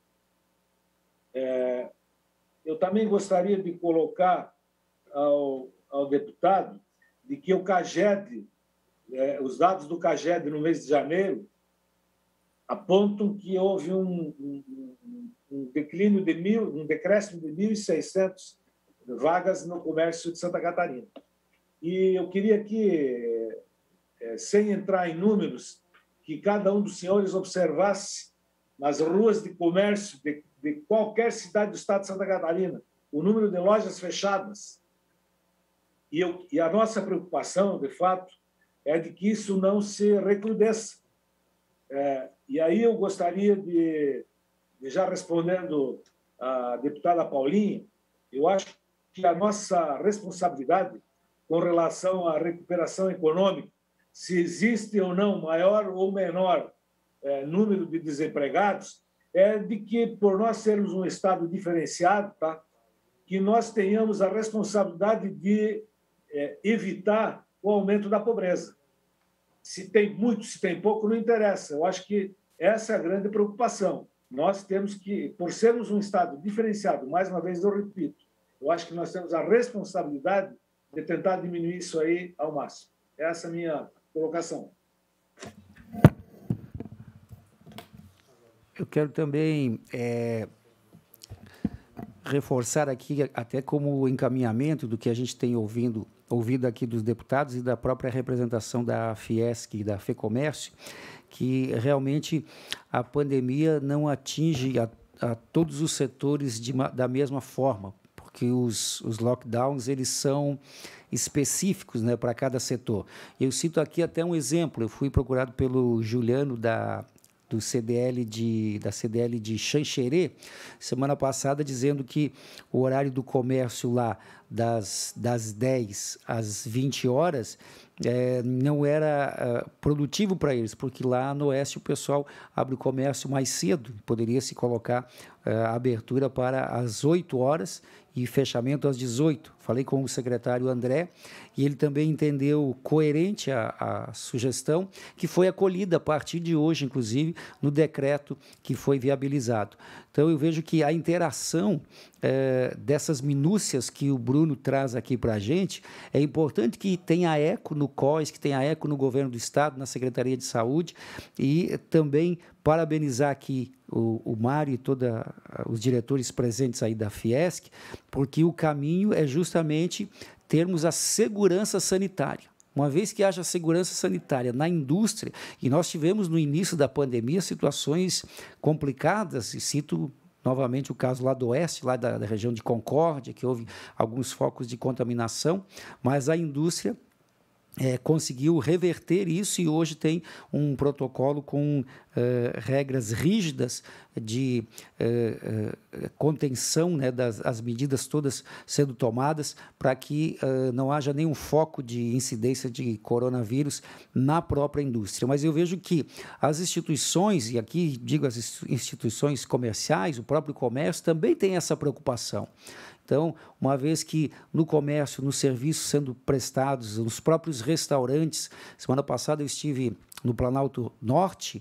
D: É, eu também gostaria de colocar ao, ao deputado de que o CAGED, é, os dados do CAGED no mês de janeiro, apontam que houve um, um, um declínio de mil, um decréscimo de mil e seiscentas vagas no comércio de Santa Catarina. E eu queria que, sem entrar em números, que cada um dos senhores observasse nas ruas de comércio de, de qualquer cidade do estado de Santa Catarina o número de lojas fechadas. E, eu, e a nossa preocupação, de fato, é de que isso não se recrudesça. É, e aí eu gostaria de, de, já respondendo à deputada Paulinha, eu acho que a nossa responsabilidade com relação à recuperação econômica, se existe ou não maior ou menor é, número de desempregados, é de que, por nós sermos um Estado diferenciado, tá, que nós tenhamos a responsabilidade de é, evitar o aumento da pobreza. Se tem muito, se tem pouco, não interessa. Eu acho que essa é a grande preocupação. Nós temos que, por sermos um Estado diferenciado, mais uma vez eu repito, eu acho que nós temos a responsabilidade de tentar diminuir isso aí ao máximo. Essa é a minha colocação.
A: Eu quero também é, reforçar aqui, até como encaminhamento do que a gente tem ouvindo, ouvido aqui dos deputados e da própria representação da Fiesc e da FEComércio, que realmente a pandemia não atinge a, a todos os setores de, da mesma forma, porque os, os lockdowns eles são específicos, né, para cada setor. Eu cito aqui até um exemplo, eu fui procurado pelo Juliano da, do C D L de, da C D L de Xanxerê, semana passada, dizendo que o horário do comércio lá, das, das dez às vinte horas, é, não era uh, produtivo para eles, porque lá no Oeste o pessoal abre o comércio mais cedo, poderia se colocar uh, a abertura para as oito horas e fechamento às dezoito. Falei com o secretário André e ele também entendeu coerente a, a sugestão, que foi acolhida a partir de hoje, inclusive, no decreto que foi viabilizado. Então, eu vejo que a interação é, dessas minúcias que o Bruno traz aqui para a gente, é importante que tenha eco no C O S, que tenha eco no governo do Estado, na Secretaria de Saúde, e também parabenizar aqui o, o Mário e todos os diretores presentes aí da Fiesc, porque o caminho é justamente termos a segurança sanitária. Uma vez que haja segurança sanitária na indústria, e nós tivemos no início da pandemia situações complicadas, e cito novamente o caso lá do Oeste, lá da, da região de Concórdia, que houve alguns focos de contaminação, mas a indústria É, conseguiu reverter isso e hoje tem um protocolo com uh, regras rígidas de uh, uh, contenção, né, das as medidas todas sendo tomadas para que uh, não haja nenhum foco de incidência de coronavírus na própria indústria. Mas eu vejo que as instituições, e aqui digo as instituições comerciais, o próprio comércio, também tem essa preocupação. Então, uma vez que no comércio, nos serviços sendo prestados, nos próprios restaurantes, semana passada eu estive no Planalto Norte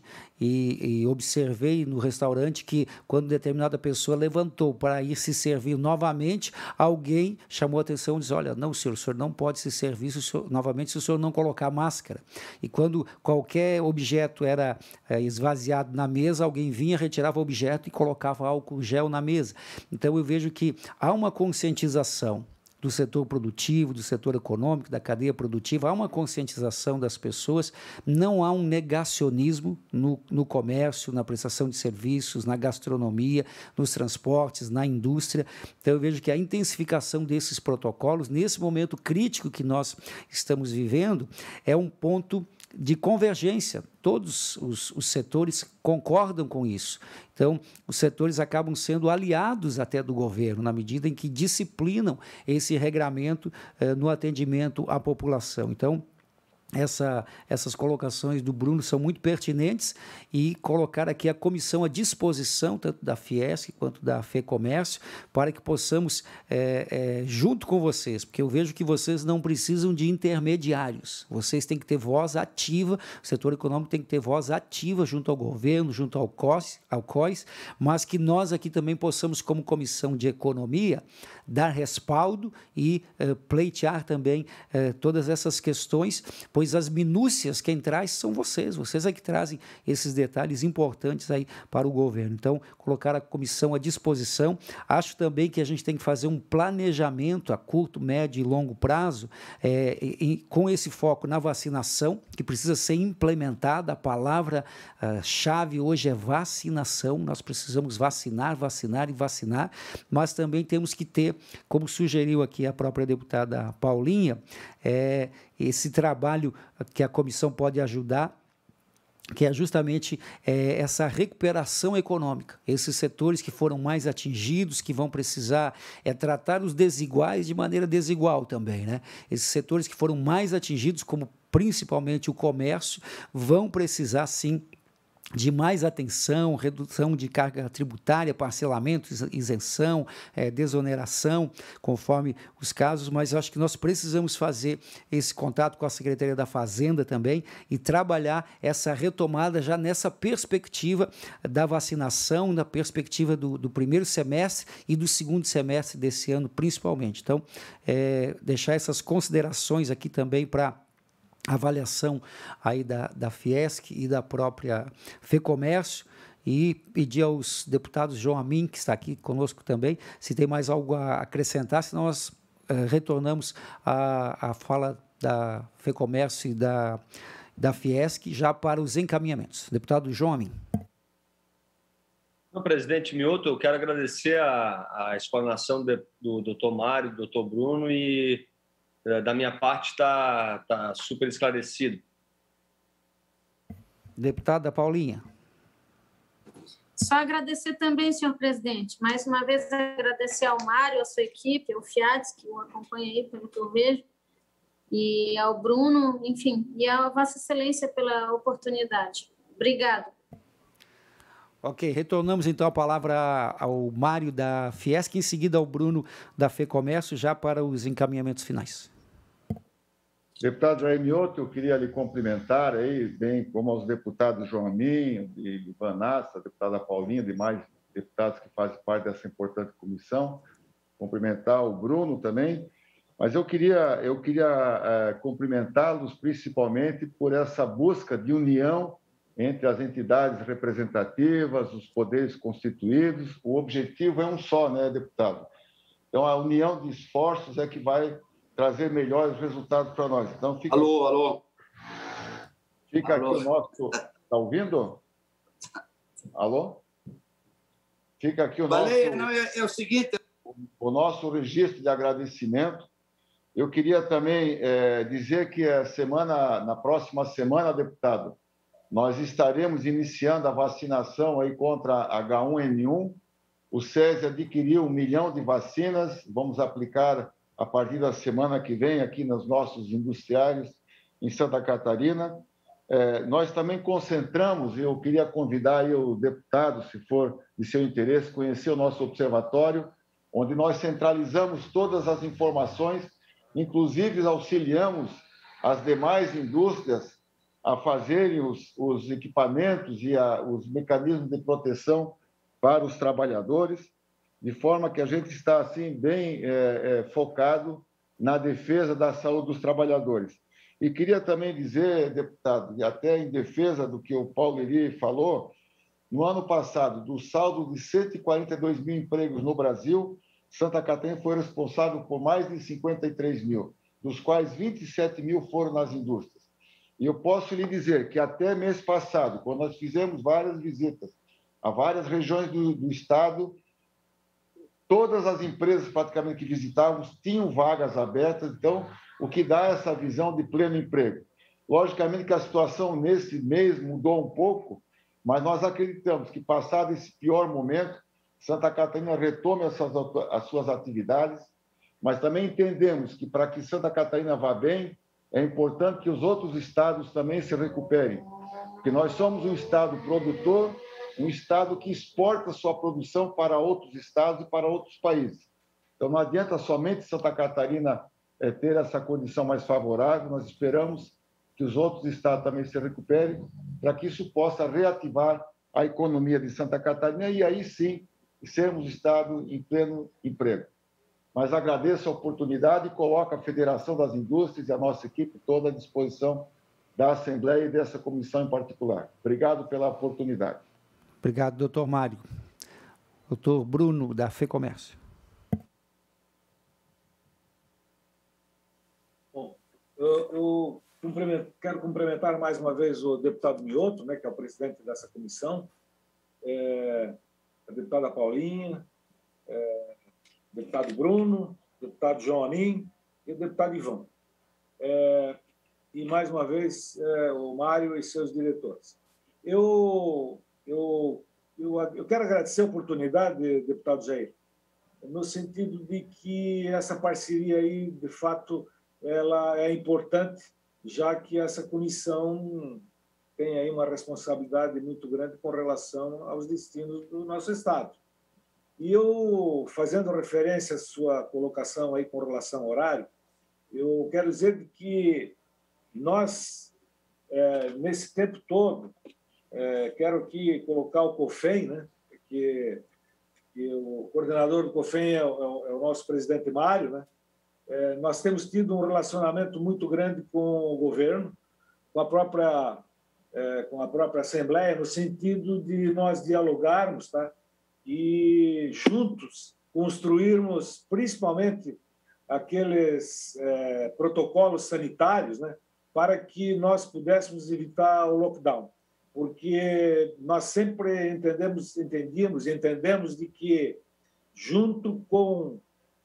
A: e, e observei no restaurante que quando determinada pessoa levantou para ir se servir novamente, alguém chamou a atenção e disse, olha, não, senhor, o senhor não pode se servir se o senhor, novamente se o senhor não colocar máscara. E quando qualquer objeto era é, esvaziado na mesa, alguém vinha, retirava o objeto e colocava álcool gel na mesa. Então eu vejo que há uma conscientização do setor produtivo, do setor econômico, da cadeia produtiva, há uma conscientização das pessoas, não há um negacionismo no, no comércio, na prestação de serviços, na gastronomia, nos transportes, na indústria. Então, eu vejo que a intensificação desses protocolos, nesse momento crítico que nós estamos vivendo, é um ponto de convergência. Todos os, os setores concordam com isso. Então, os setores acabam sendo aliados até do governo, na medida em que disciplinam esse regramento eh, no atendimento à população. Então, Essa, essas colocações do Bruno são muito pertinentes e colocar aqui a comissão à disposição, tanto da Fiesc quanto da FEComércio, para que possamos, é, é, junto com vocês, porque eu vejo que vocês não precisam de intermediários, vocês têm que ter voz ativa, o setor econômico tem que ter voz ativa junto ao governo, junto ao C O S, ao C O I S, mas que nós aqui também possamos, como comissão de economia, dar respaldo e é, pleitear também é, todas essas questões, pois as minúcias quem traz são vocês, vocês é que trazem esses detalhes importantes aí para o governo. Então, colocar a comissão à disposição. Acho também que a gente tem que fazer um planejamento a curto, médio e longo prazo, é, e, com esse foco na vacinação, que precisa ser implementada. A palavra-chave hoje é vacinação, nós precisamos vacinar, vacinar e vacinar, mas também temos que ter, como sugeriu aqui a própria deputada Paulinha, é, esse trabalho que a comissão pode ajudar, que é justamente é, essa recuperação econômica. Esses setores que foram mais atingidos, que vão precisar é, tratar os desiguais de maneira desigual também, né? Esses setores que foram mais atingidos, como principalmente o comércio, vão precisar sim de mais atenção, redução de carga tributária, parcelamento, isenção, é, desoneração, conforme os casos, mas eu acho que nós precisamos fazer esse contato com a Secretaria da Fazenda também e trabalhar essa retomada já nessa perspectiva da vacinação, na perspectiva do, do primeiro semestre e do segundo semestre desse ano, principalmente. Então, é, deixar essas considerações aqui também para avaliação aí da, da Fiesc e da própria FEComércio, e pedir aos deputados João Amin, que está aqui conosco também, se tem mais algo a acrescentar, senão nós eh, retornamos à, à fala da FEComércio e da, da Fiesc já para os encaminhamentos. Deputado João Amin.
C: Não, presidente Mioto, eu quero agradecer a, a explanação de, do doutor Mário, do doutor Bruno, e da minha parte está tá super esclarecido.
A: Deputada Paulinha.
E: Só agradecer também, senhor presidente. Mais uma vez, agradecer ao Mário, à sua equipe, ao Fiades, que o acompanha aí, pelo que eu vejo, e ao Bruno, enfim, e à Vossa Excelência pela oportunidade. Obrigada.
A: Ok, retornamos então a palavra ao Mário da Fiesc, em seguida ao Bruno da FEComércio, já para os encaminhamentos finais.
B: Deputado Jair Mioto, eu queria lhe cumprimentar aí, bem como aos deputados João Amin e Ivan Nassa, a deputada Paulinha, demais deputados que fazem parte dessa importante comissão, cumprimentar o Bruno também, mas eu queria, eu queria é, cumprimentá-los principalmente por essa busca de união entre as entidades representativas, os poderes constituídos. O objetivo é um só, né, deputado? Então, a união de esforços é que vai trazer melhores resultados para nós. Então, fica...
F: Alô, alô.
B: Fica
F: alô.
B: aqui o nosso... Está ouvindo? Alô? Fica aqui o
F: Baleia,
B: nosso...
F: não, é, é o seguinte...
B: O nosso registro de agradecimento. Eu queria também é, dizer que a semana, na próxima semana, deputado, nós estaremos iniciando a vacinação aí contra H um N um. O SESI adquiriu um milhão de vacinas. Vamos aplicar a partir da semana que vem aqui nos nossos industriários em Santa Catarina. É, nós também concentramos, eu queria convidar aí o deputado, se for de seu interesse, conhecer o nosso observatório. onde nós centralizamos todas as informações, inclusive auxiliamos as demais indústrias a fazerem os, os equipamentos e a, os mecanismos de proteção para os trabalhadores, de forma que a gente está assim bem é, é, focado na defesa da saúde dos trabalhadores. E queria também dizer, deputado, e até em defesa do que o Paulo Eri falou, no ano passado, do saldo de cento e quarenta e dois mil empregos no Brasil, Santa Catarina foi responsável por mais de cinquenta e três mil, dos quais vinte e sete mil foram nas indústrias. E eu posso lhe dizer que até mês passado, quando nós fizemos várias visitas a várias regiões do, do estado, todas as empresas praticamente que visitávamos tinham vagas abertas, então o que dá essa visão de pleno emprego. Logicamente que a situação nesse mês mudou um pouco, mas nós acreditamos que, passado esse pior momento, Santa Catarina retome as suas, as suas atividades, mas também entendemos que, para que Santa Catarina vá bem, é importante que os outros estados também se recuperem, porque nós somos um estado produtor, um estado que exporta sua produção para outros estados e para outros países. Então, não adianta somente Santa Catarina é, ter essa condição mais favorável, nós esperamos que os outros estados também se recuperem, para que isso possa reativar a economia de Santa Catarina e aí sim sermos estado em pleno emprego. Mas agradeço a oportunidade e coloco a Federação das Indústrias e a nossa equipe toda à disposição da Assembleia e dessa comissão em particular. Obrigado pela oportunidade.
A: Obrigado, doutor Mário. Doutor Bruno, da FEComércio.
D: Bom, eu, eu cumprimento, quero cumprimentar mais uma vez o deputado Mioto, né, que é o presidente dessa comissão, é, a deputada Paulinha, é, o deputado Bruno, o deputado João Amin e o deputado Ivan. É, e, mais uma vez, é, o Mário e seus diretores. Eu, eu, eu, eu quero agradecer a oportunidade, deputado Jair, no sentido de que essa parceria aí, de fato, ela é importante, já que essa comissão tem aí uma responsabilidade muito grande com relação aos destinos do nosso Estado. E eu, fazendo referência à sua colocação aí com relação ao horário, eu quero dizer que nós, é, nesse tempo todo, é, quero aqui colocar o COFEM, né, que, que o coordenador do COFEM é o, é o nosso presidente Mário, né, é, nós temos tido um relacionamento muito grande com o governo, com a própria, é, com a própria Assembleia, no sentido de nós dialogarmos, tá? E juntos construirmos principalmente aqueles é, protocolos sanitários, né, para que nós pudéssemos evitar o lockdown, porque nós sempre entendemos, entendíamos e entendemos de que, junto com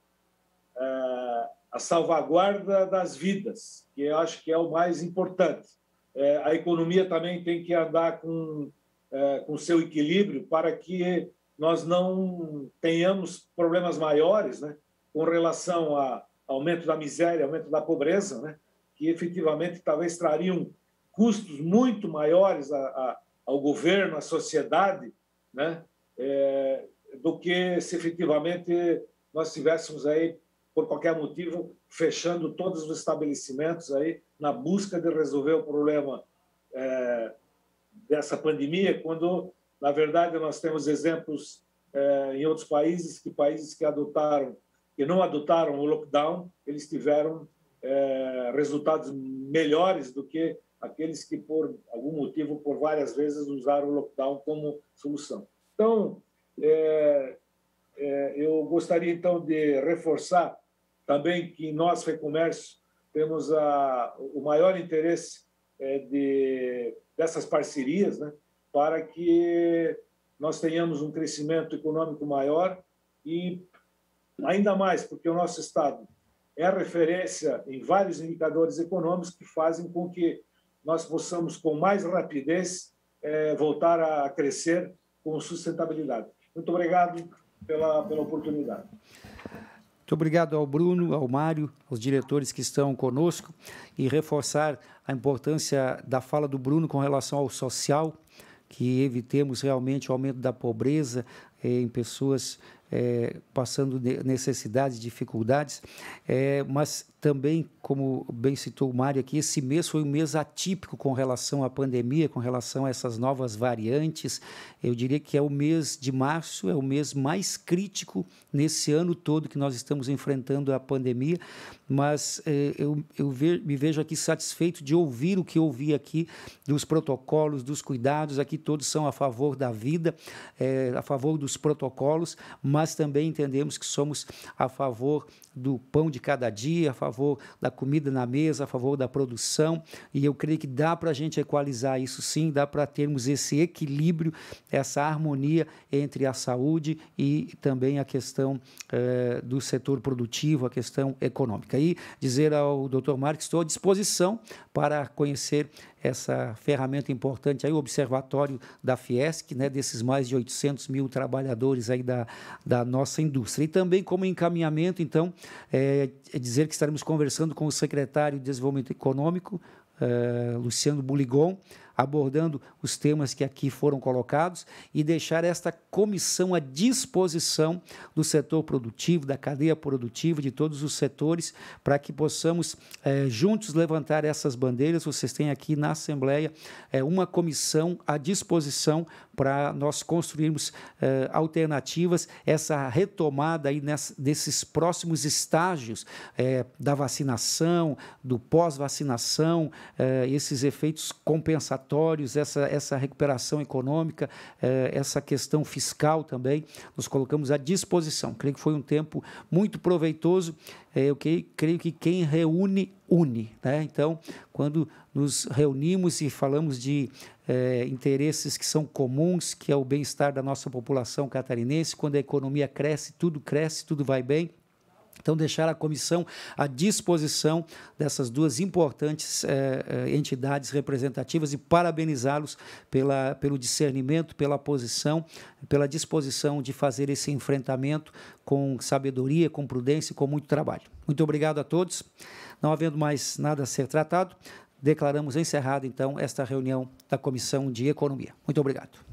D: é, a salvaguarda das vidas, que eu acho que é o mais importante, é, a economia também tem que andar com é, com seu equilíbrio para que nós não tenhamos problemas maiores, né, com relação a aumento da miséria, aumento da pobreza, né, que efetivamente talvez trariam custos muito maiores a, a, ao governo, à sociedade, né, é, do que se efetivamente nós tivéssemos aí, por qualquer motivo, fechando todos os estabelecimentos aí na busca de resolver o problema é, dessa pandemia, quando na verdade nós temos exemplos eh, em outros países, que países que adotaram, que não adotaram o lockdown, eles tiveram eh, resultados melhores do que aqueles que por algum motivo, por várias vezes, usaram o lockdown como solução. Então, eh, eh, eu gostaria então de reforçar também que nós, FEComércio, temos a, o maior interesse eh, de dessas parcerias, né, para que nós tenhamos um crescimento econômico maior e, ainda mais, porque o nosso Estado é referência em vários indicadores econômicos que fazem com que nós possamos, com mais rapidez, eh, voltar a crescer com sustentabilidade. Muito obrigado pela, pela oportunidade.
A: Muito obrigado ao Bruno, ao Mário, aos diretores que estão conosco, e reforçar a importância da fala do Bruno com relação ao social, que evitemos realmente o aumento da pobreza eh, em pessoas é, passando necessidades, dificuldades, é, mas também, como bem citou o Mário aqui, esse mês foi um mês atípico com relação à pandemia, com relação a essas novas variantes. Eu diria que é o mês de março, é o mês mais crítico nesse ano todo que nós estamos enfrentando a pandemia, mas eh, eu, eu ve, me vejo aqui satisfeito de ouvir o que eu ouvi aqui dos protocolos, dos cuidados. Aqui todos são a favor da vida, eh, a favor dos protocolos, mas também entendemos que somos a favor do pão de cada dia, a favor da comida na mesa, a favor da produção, e eu creio que dá para a gente equalizar isso sim, dá para termos esse equilíbrio, essa harmonia entre a saúde e também a questão eh, do setor produtivo, a questão econômica. E dizer ao doutor Mário que estou à disposição para conhecer essa ferramenta importante, aí, o Observatório da Fiesc, né, desses mais de oitocentos mil trabalhadores aí da, da nossa indústria. E também como encaminhamento, então, é, é dizer que estaremos conversando com o secretário de Desenvolvimento Econômico, é, Luciano Buligon, abordando os temas que aqui foram colocados e deixar esta comissão à disposição do setor produtivo, da cadeia produtiva, de todos os setores, para que possamos eh, juntos levantar essas bandeiras. Vocês têm aqui na Assembleia eh, uma comissão à disposição para nós construirmos eh, alternativas, essa retomada aí nessa, desses próximos estágios eh, da vacinação, do pós-vacinação, eh, esses efeitos compensatórios, essa, essa recuperação econômica, eh, essa questão fiscal também, nos colocamos à disposição. Creio que foi um tempo muito proveitoso. Eh, eu que, creio que quem reúne, une, né? Então, quando nos reunimos e falamos de eh, interesses que são comuns, que é o bem-estar da nossa população catarinense, quando a economia cresce, tudo cresce, tudo vai bem. Então, deixar a comissão à disposição dessas duas importantes eh, entidades representativas e parabenizá-los pela, pelo discernimento, pela posição, pela disposição de fazer esse enfrentamento com sabedoria, com prudência e com muito trabalho. Muito obrigado a todos. Não havendo mais nada a ser tratado, declaramos encerrada, então, esta reunião da Comissão de Economia. Muito obrigado.